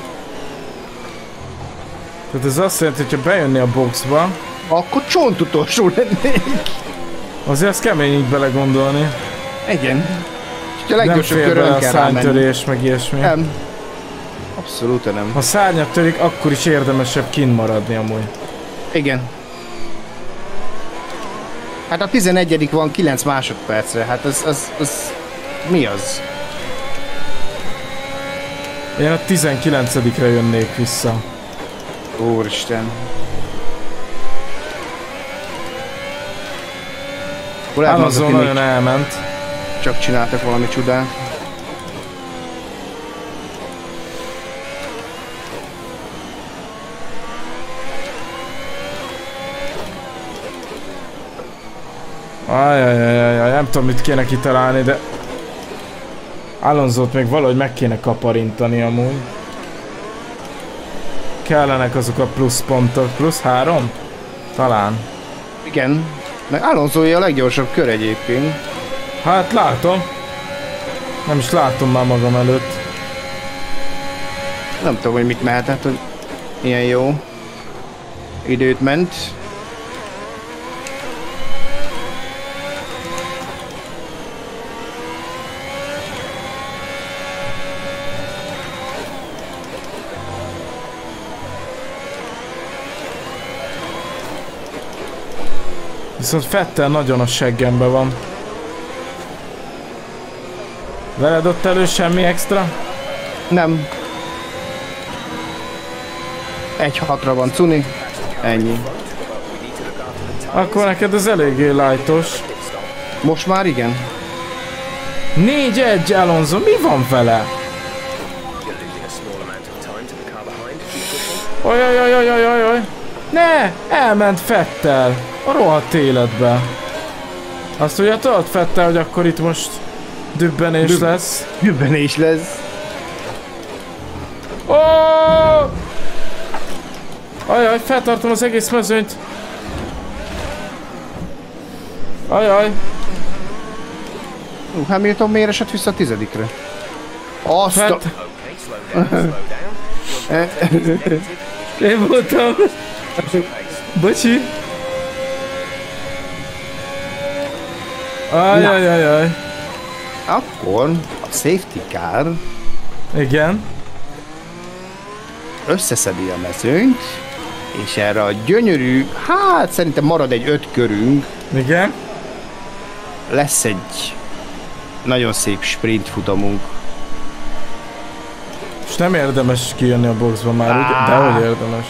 Tehát ez azt jelenti, hogyha bejönni a boxba, akkor csontutolsó lennék. Azért ez kemény így belegondolni. Igen. És a nem fér bele a szárnytörés, meg ilyesmi. Nem. Abszolút nem. Ha szárnyat törik, akkor is érdemesebb kint maradni amúgy. Igen. Hát a 11. van 9 másodpercre, hát az mi az? Én a 19-re jönnék vissza. Úristen. Alonso nagyon elment. Csak csináltak valami csodát. Ajajajajaj, nem tudom mit kéne kitalálni, de Alonsót még valahogy meg kéne kaparintani amúgy. Kellenek azok a plusz pontok. Plusz 3? Talán. Igen. Meg Alonsója a leggyorsabb kör egyébként. Hát látom. Nem is látom már magam előtt. Nem tudom, hogy mit mehetett, hogy ilyen jó időt ment. Viszont Vettel nagyon a seggemben van. Veled ott elő semmi extra? Nem. 1-6-ra van Cuni. Ennyi. Akkor neked ez eléggé lightos. Most már igen. 4-1 Alonso, mi van vele? Ojjjjjjjjjjjjjjj! Ne! Elment Vettel! A rohadt életbe. Azt ugye tudod Vettel, hogy akkor itt most dübbenés lesz? Dübbenés lesz. Oh! Ajaj, feltartom az egész mezőnyt. Ajaj. Hamilton miért esett vissza a 10-re? Azt a... Én voltam. Bocsi. Ajajajaj. Akkor a safety car Igen. összeszedi a mezőnyt, és erre a gyönyörű, hát szerintem marad egy 5 körünk. Igen. Lesz egy nagyon szép sprint futamunk. És nem érdemes kijönni a boxba már, ugye? Dehogy érdemes.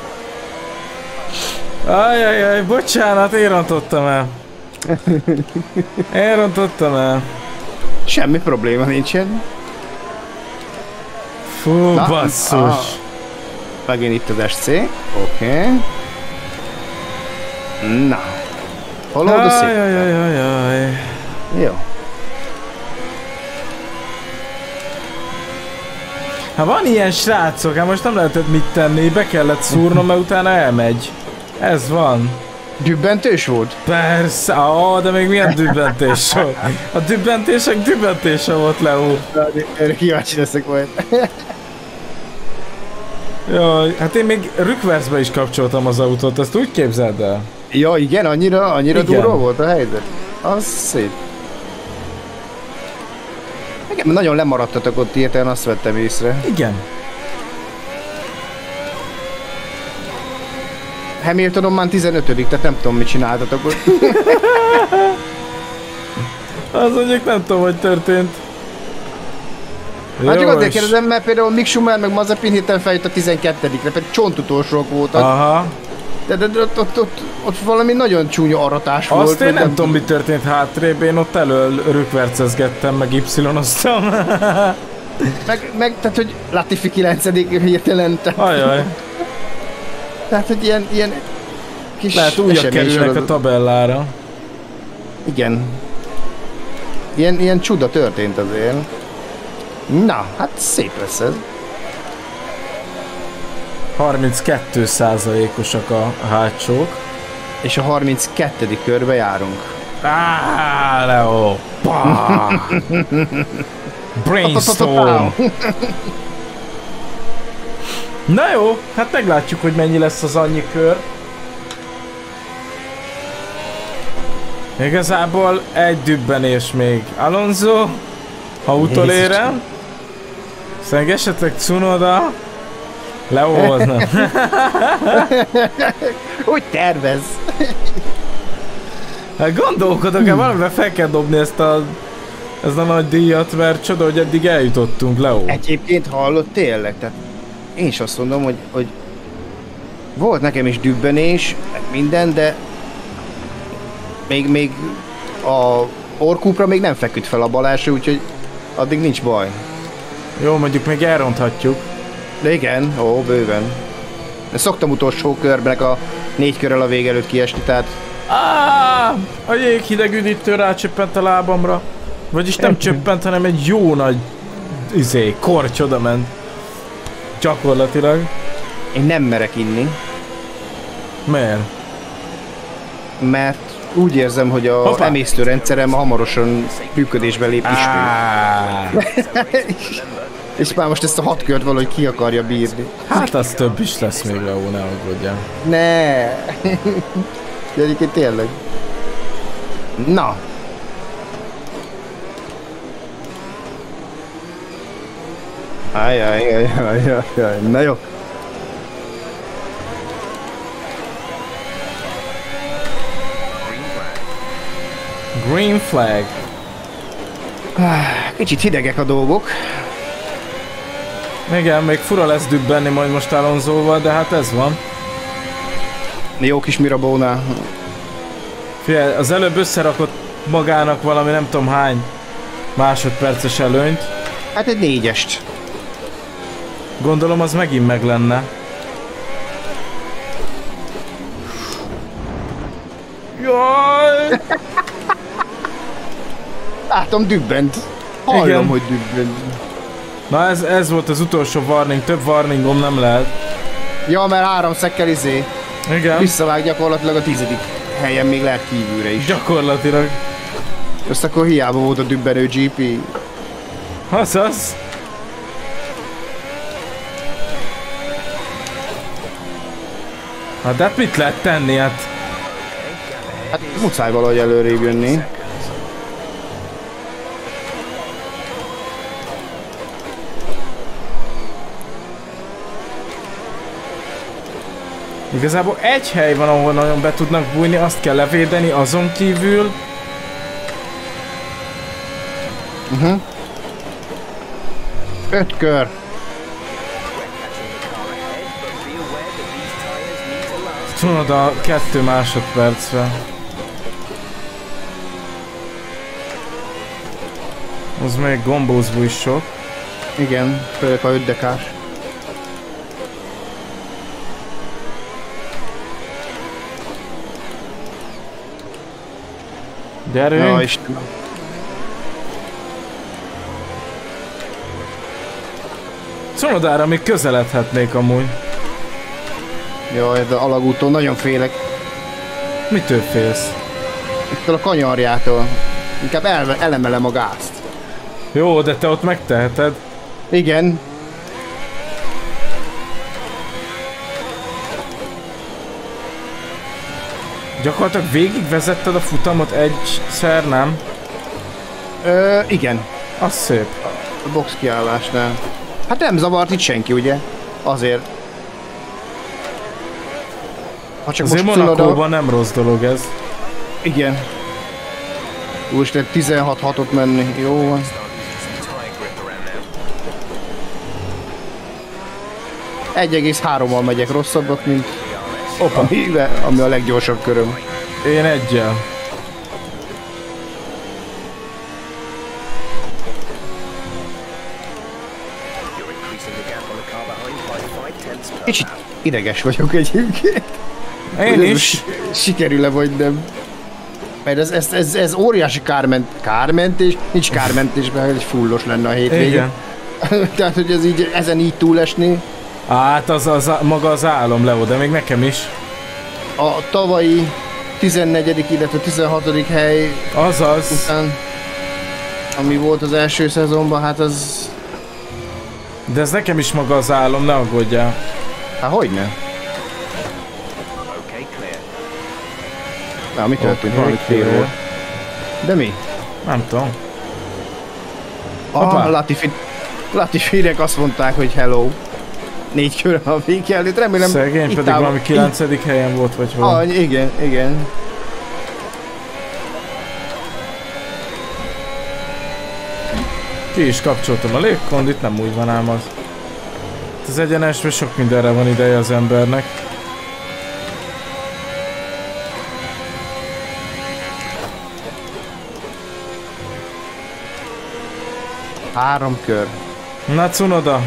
Ajajaj, bocsánat, én rontottam el. Én rontottam el. Semmi probléma nincsen. Fú, basszus. Megint itt az SC. Oké. Na. Hol oda szép? Ajajajajaj. Jó. Hát van ilyen srácok, hát most nem lehetett mit tenni, be kellett szúrnom, mert utána elmegy. Ez van. Dübbentős volt? Persze, de még milyen dübbentés volt. A dübbentések dübbentése volt, Leo. Erre kíváncsi leszek majd. Jaj, hát én még rükvercbe is kapcsoltam az autót, ezt úgy képzeld el? Ja igen, annyira Igen. durva volt a helyzet. Az szép. Igen, nagyon lemaradtatok ott hirtelen, azt vettem észre. Igen. Hamiltonon már 15, tehát nem tudom, mit csináltatok ott. Az mondjuk nem tudom, hogy történt. Hát csak azért és- kérdezem, mert például Mick Schumacher meg Mazepin hirtelen feljött a 12-re, pedig csontutolsók voltak. Aha. De ott valami nagyon csúnya aratás volt. Azt én vagy nem tudom, mi történt hátrébb, én ott elől rükvercezgettem, meg Y-oztam. meg, tehát, hogy Latifi 9. hirtelen. Ajaj. Tehát, hogy ilyen kis Lehet újak esemény kerülnek sorozat. a tabellára. Igen. Ilyen csuda történt azért. Na, hát szép lesz ez. 32%-osak a hátsók. És a 32. körbe járunk. Leo! Brainstorm! Na jó, hát meglátjuk, hogy mennyi lesz az annyi kör. Igazából egy dübbenés még. Alonso, ha utolérem. Szerintem esetleg Tsunoda. Leo az nem. Úgy tervez. Hát gondolkodok, valamivel fel kell dobni ezt a nagy díjat, mert csoda, hogy eddig eljutottunk, Leo. Egyébként hallott tényleg, tehát én is azt mondom, hogy volt nekem is dübbenés, meg minden, de még a orkúpra még nem feküdt fel a Balázs, úgyhogy addig nincs baj. Jó, mondjuk még elronthatjuk. De igen, bőven. De szoktam utolsó körben a 4 körrel a vég előtt kiesni, tehát... A jéghideg üdítő rácsöppent a lábamra. Vagyis nem csöppent, hanem egy jó nagy korty oda ment. Gyakorlatilag. Én nem merek inni, Miért? mert úgy érzem, hogy a emésztőrendszerem hamarosan működésbe lép ismét. És már most ezt a 6 kört valahogy ki akarja bírni. Hát az több is lesz még, Leo, ne aggódjál. Ne! De egyébként tényleg. Na! Ajaj, na jó. Green flag. Kicsit hidegek a dolgok. Igen, még fura lesz dübbenni majd most Alonsoval, de hát ez van. Jó kis Mirabónál. Figyelj, az előbb összerakott magának valami nem tudom hány másodperces előnyt. Hát egy 4-est. Gondolom az megint meg lenne. Jaj! Látom, dübbent. Hallom, igen, hogy dübbent. Na ez volt az utolsó warning, több warningom nem lehet. Ja, mert 3 szekkel Igen. visszavág gyakorlatilag a 10. helyen, még lehet kívülre is. Gyakorlatilag. Azt akkor hiába volt a dübbenő GP. Az. Hát de mit lehet tenni, hát? Hát muszáj valahogy előrébb jönni. Igazából egy hely van, ahol nagyon be tudnak bújni, azt kell levédeni, azon kívül... 5 kör. Tudod, a 2 másodpercre. Az még gombózva is sok. Igen, főleg a 5 dekás. Gyerünk! Ja, Istenem. Cunodára még közeledhetnék amúgy. Jaj, de alagútól nagyon félek. Mitől félsz? Ettől a kanyarjától. Inkább elemelem a gázt. Jó, de te ott megteheted. Igen. Gyakorlatilag végigvezetted a futamot egyszer, nem? Igen. Az szép. A box kiállásnál. Hát nem zavart itt senki, ugye? Azért. Ha csak azért most Monakóban nem rossz dolog ez. Igen. Úgy lehet 16-6-ot menni. Jó van. ...1,3-mal megyek rosszabbak, mint ami a leggyorsabb köröm. Én egyel. Kicsit ideges vagyok egyébként. Én is. Sikerül-e vagy nem? Mert ez óriási kármentés, nincs kármentés, mert egy fullos lenne a hétvégén. Igen. Tehát, hogy ez így, ezen így túlesni. Hát az maga az álom, Leo, de még nekem is. A tavalyi 14., illetve 16. hely Azaz. után, ami volt az első szezonban, hát az... De ez nekem is maga az álom, ne aggódjál. Hát hogyne? Na, mi történt? Okay, Valami fél volt. De mi? Nem tudom. Latifinek azt mondták, hogy hello. 4 kör a végig előtt, remélem... Szegény pedig valami 9. helyen volt, vagy hol. Igen. Ki is kapcsoltam a légkondit, nem úgy van ám az. Az egyenesben sok mindenre van ideje az embernek. Három kör. Na Cunoda.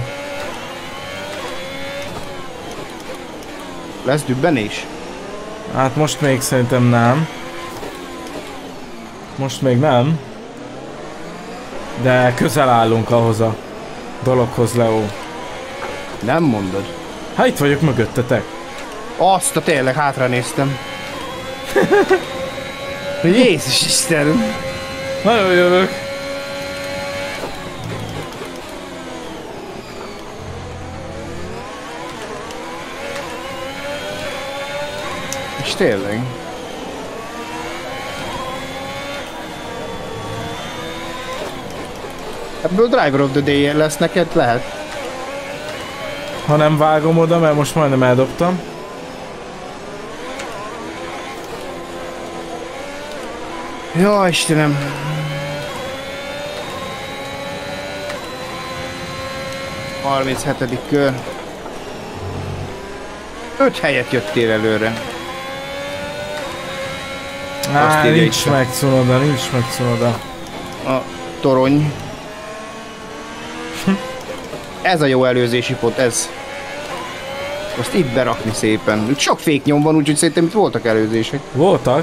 Lesz dübbenés? Hát most még szerintem nem. Most még nem. De közel állunk ahhoz a dologhoz, Leo. Nem mondod. Hát itt vagyok mögöttetek. Azt a tényleg hátra néztem. Jézus Isten! Nagyon jövök. És tényleg. Ebből Driver of the Day lesz neked, lehet? Ha nem vágom oda, mert most majdnem eldobtam. Jó, Istenem. A 37. kör. 5 helyet jöttél előre. Nincs meg Cunoda, nincs meg Cunoda. A torony. Ez a jó előzési pont, ez. Azt itt berakni szépen. Itt sok féknyom van, úgyhogy szerintem itt voltak előzések. Voltak.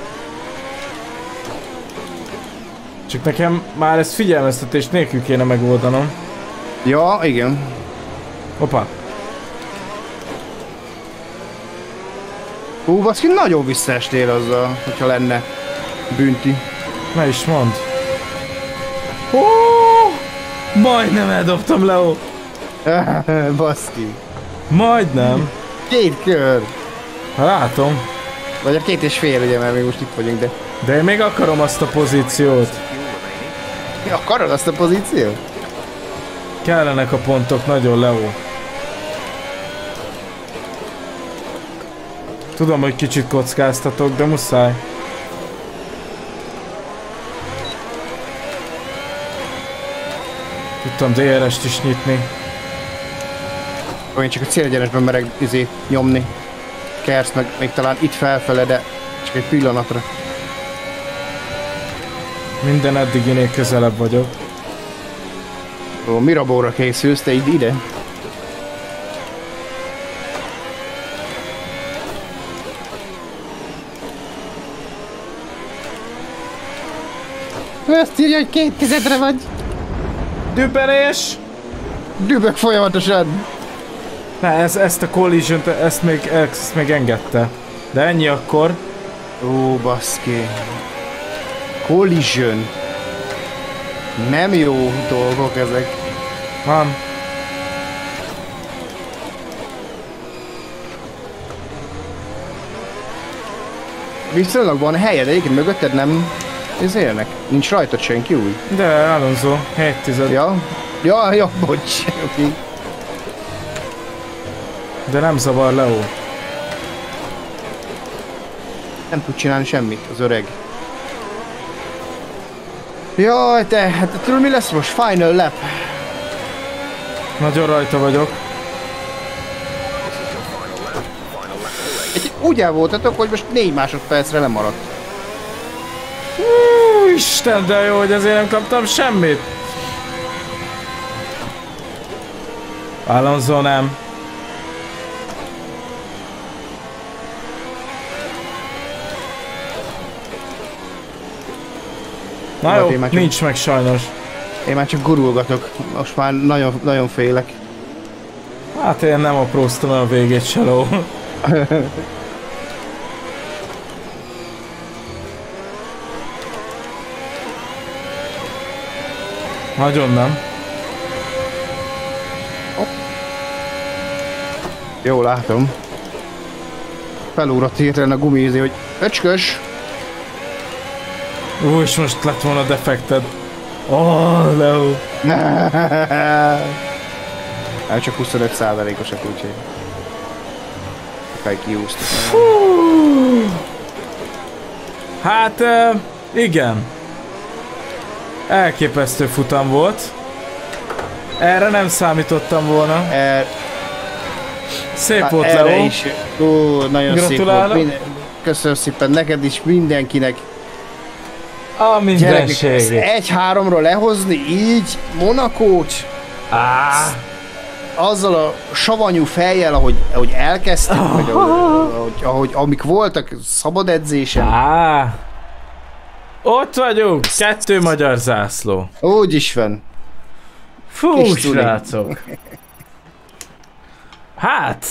Csak nekem már ezt figyelmeztetés nélkül kéne megoldanom. Ja, igen. Hoppá. Baszki, nagyon visszaestél azzal, hogyha lenne bünti. Ne is mondd. Majdnem eldobtam, Leo. Baszki. Majdnem. 2 kör. Látom. Vagy a 2,5 ugye, mert még most itt vagyunk, de... De én még akarom azt a pozíciót. Akarod azt a pozíciót? Kellenek a pontok nagyon, Leo. Tudom, hogy kicsit kockáztatok, de muszáj. Tudtam DRS-t is nyitni. Én csak a célegyenesben mereg nyomni. Kersz meg még talán itt felfele, de csak egy pillanatra. Minden eddiginél közelebb vagyok. Ó, Mirabóra készülsz, te ide? Ezt írja, hogy 2 tizedre vagy. Dübbenés! Dübök folyamatosan. Ne, ezt a collision-t, ezt még engedte. De ennyi akkor. Ó, baszki. Collision. Nem jó dolgok ezek. Van. Viszonylag van helyed, egyébként mögötted nem élnek. Nincs rajtad senki új. De Alonso, 7-10. Ja, bocs. Okay. De nem zavar Leo. Nem tud csinálni semmit, az öreg. Jaj, te, hát tudod mi lesz most? Final lap. Nagyon rajta vagyok. Úgy el voltatok, hogy most 4 másodpercre lemaradt. Isten, de jó, hogy ezért nem kaptam semmit. Alonso nem. Na jó, nincs meg sajnos. Én már csak gurulgatok, most már nagyon, nagyon félek. Hát én nem apróztam el a végét se, Ló. Nagyon nem. Jó, látom. Felúrott hirtelen a gumiízé, hogy öcskös! És most lett volna defekted. Leo. Hát csak 25%-osak, úgyhogy... Akár kiúztuk. Hát, igen. Elképesztő futam volt. Erre nem számítottam volna. Szép volt, Leo. Is. Nagyon gratulálok. Szép volt. Köszönöm szépen neked is, mindenkinek. A mindenségét. 1-3-ról lehozni így Monakót. Azzal a savanyú fejjel, ahogy elkezdtük, vagy amik voltak szabad edzésen. Ott vagyunk! 2 magyar zászló. Úgy is van. Fú, srácok. Hát.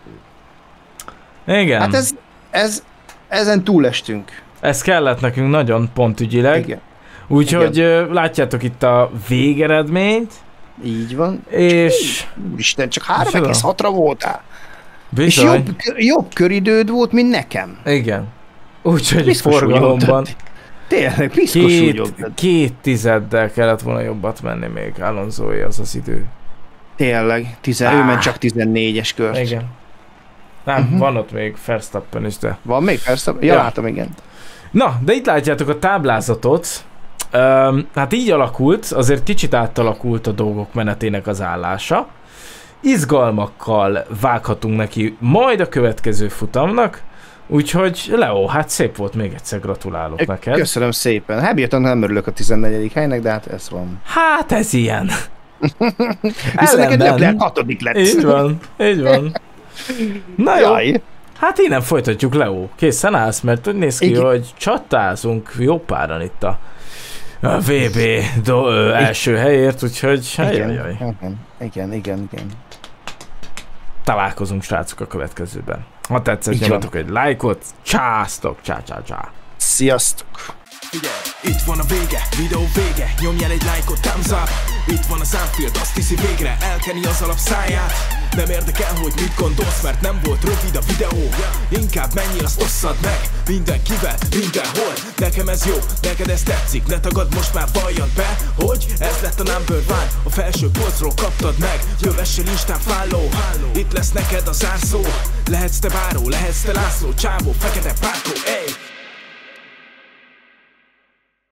Igen. Hát ezen túlestünk. Ez kellett nekünk nagyon pontügyileg. Úgyhogy látjátok itt a végeredményt. Így van. És... Úristen, csak 3,6-ra voltál. Bizony. És jobb köridőd volt, mint nekem. Igen. Úgyhogy forgalomban. Tényleg, piszkos úgy jobbad. 2 tizeddel kellett volna jobbat menni még Alonsoé az idő. Tényleg, ő ment csak 14-es kört. Igen. Nem, van ott még Verstappen is, de... Van még Verstappen? Ja, látom, igen. Na, de itt látjátok a táblázatot. Hát így alakult, azért kicsit átalakult a dolgok menetének az állása. Izgalmakkal vághatunk neki majd a következő futamnak. Úgyhogy Leo, hát szép volt, még egyszer gratulálok neked. Köszönöm szépen. Hábírtan nem örülök a 14. helynek, de hát ez van. Hát ez ilyen. Viszont neked Leclerc 6. lett. Így van, így van. Na jó. Jaj. Hát innen folytatjuk, Leo. Készen állsz, mert úgy néz ki, hogy csatázunk jó páran itt a VB első helyért, úgyhogy Igen. Találkozunk, srácok, a következőben. Ha tetszett, nyomjatok egy lájkot, császtok, csá. Sziasztok! Figyelj, itt van a vége, videó vége, nyomj el egy lájkot, thumbs up. Itt van az Anfield, azt hiszi végre, elkeni az alap száját. Nem érdekel, hogy mit gondolsz, mert nem volt rövid a videó. Inkább menjél, azt osszad meg, mindenkivel, mindenhol. Nekem ez jó, neked ez tetszik, ne tagadd, most már valljad be, hogy ez lett a number one. A felső polcról kaptad meg, kövessél Instán follow. Itt lesz neked a zárszó, lehetsz te báró, lehetsz te László, csávó, fekete párkó, ey.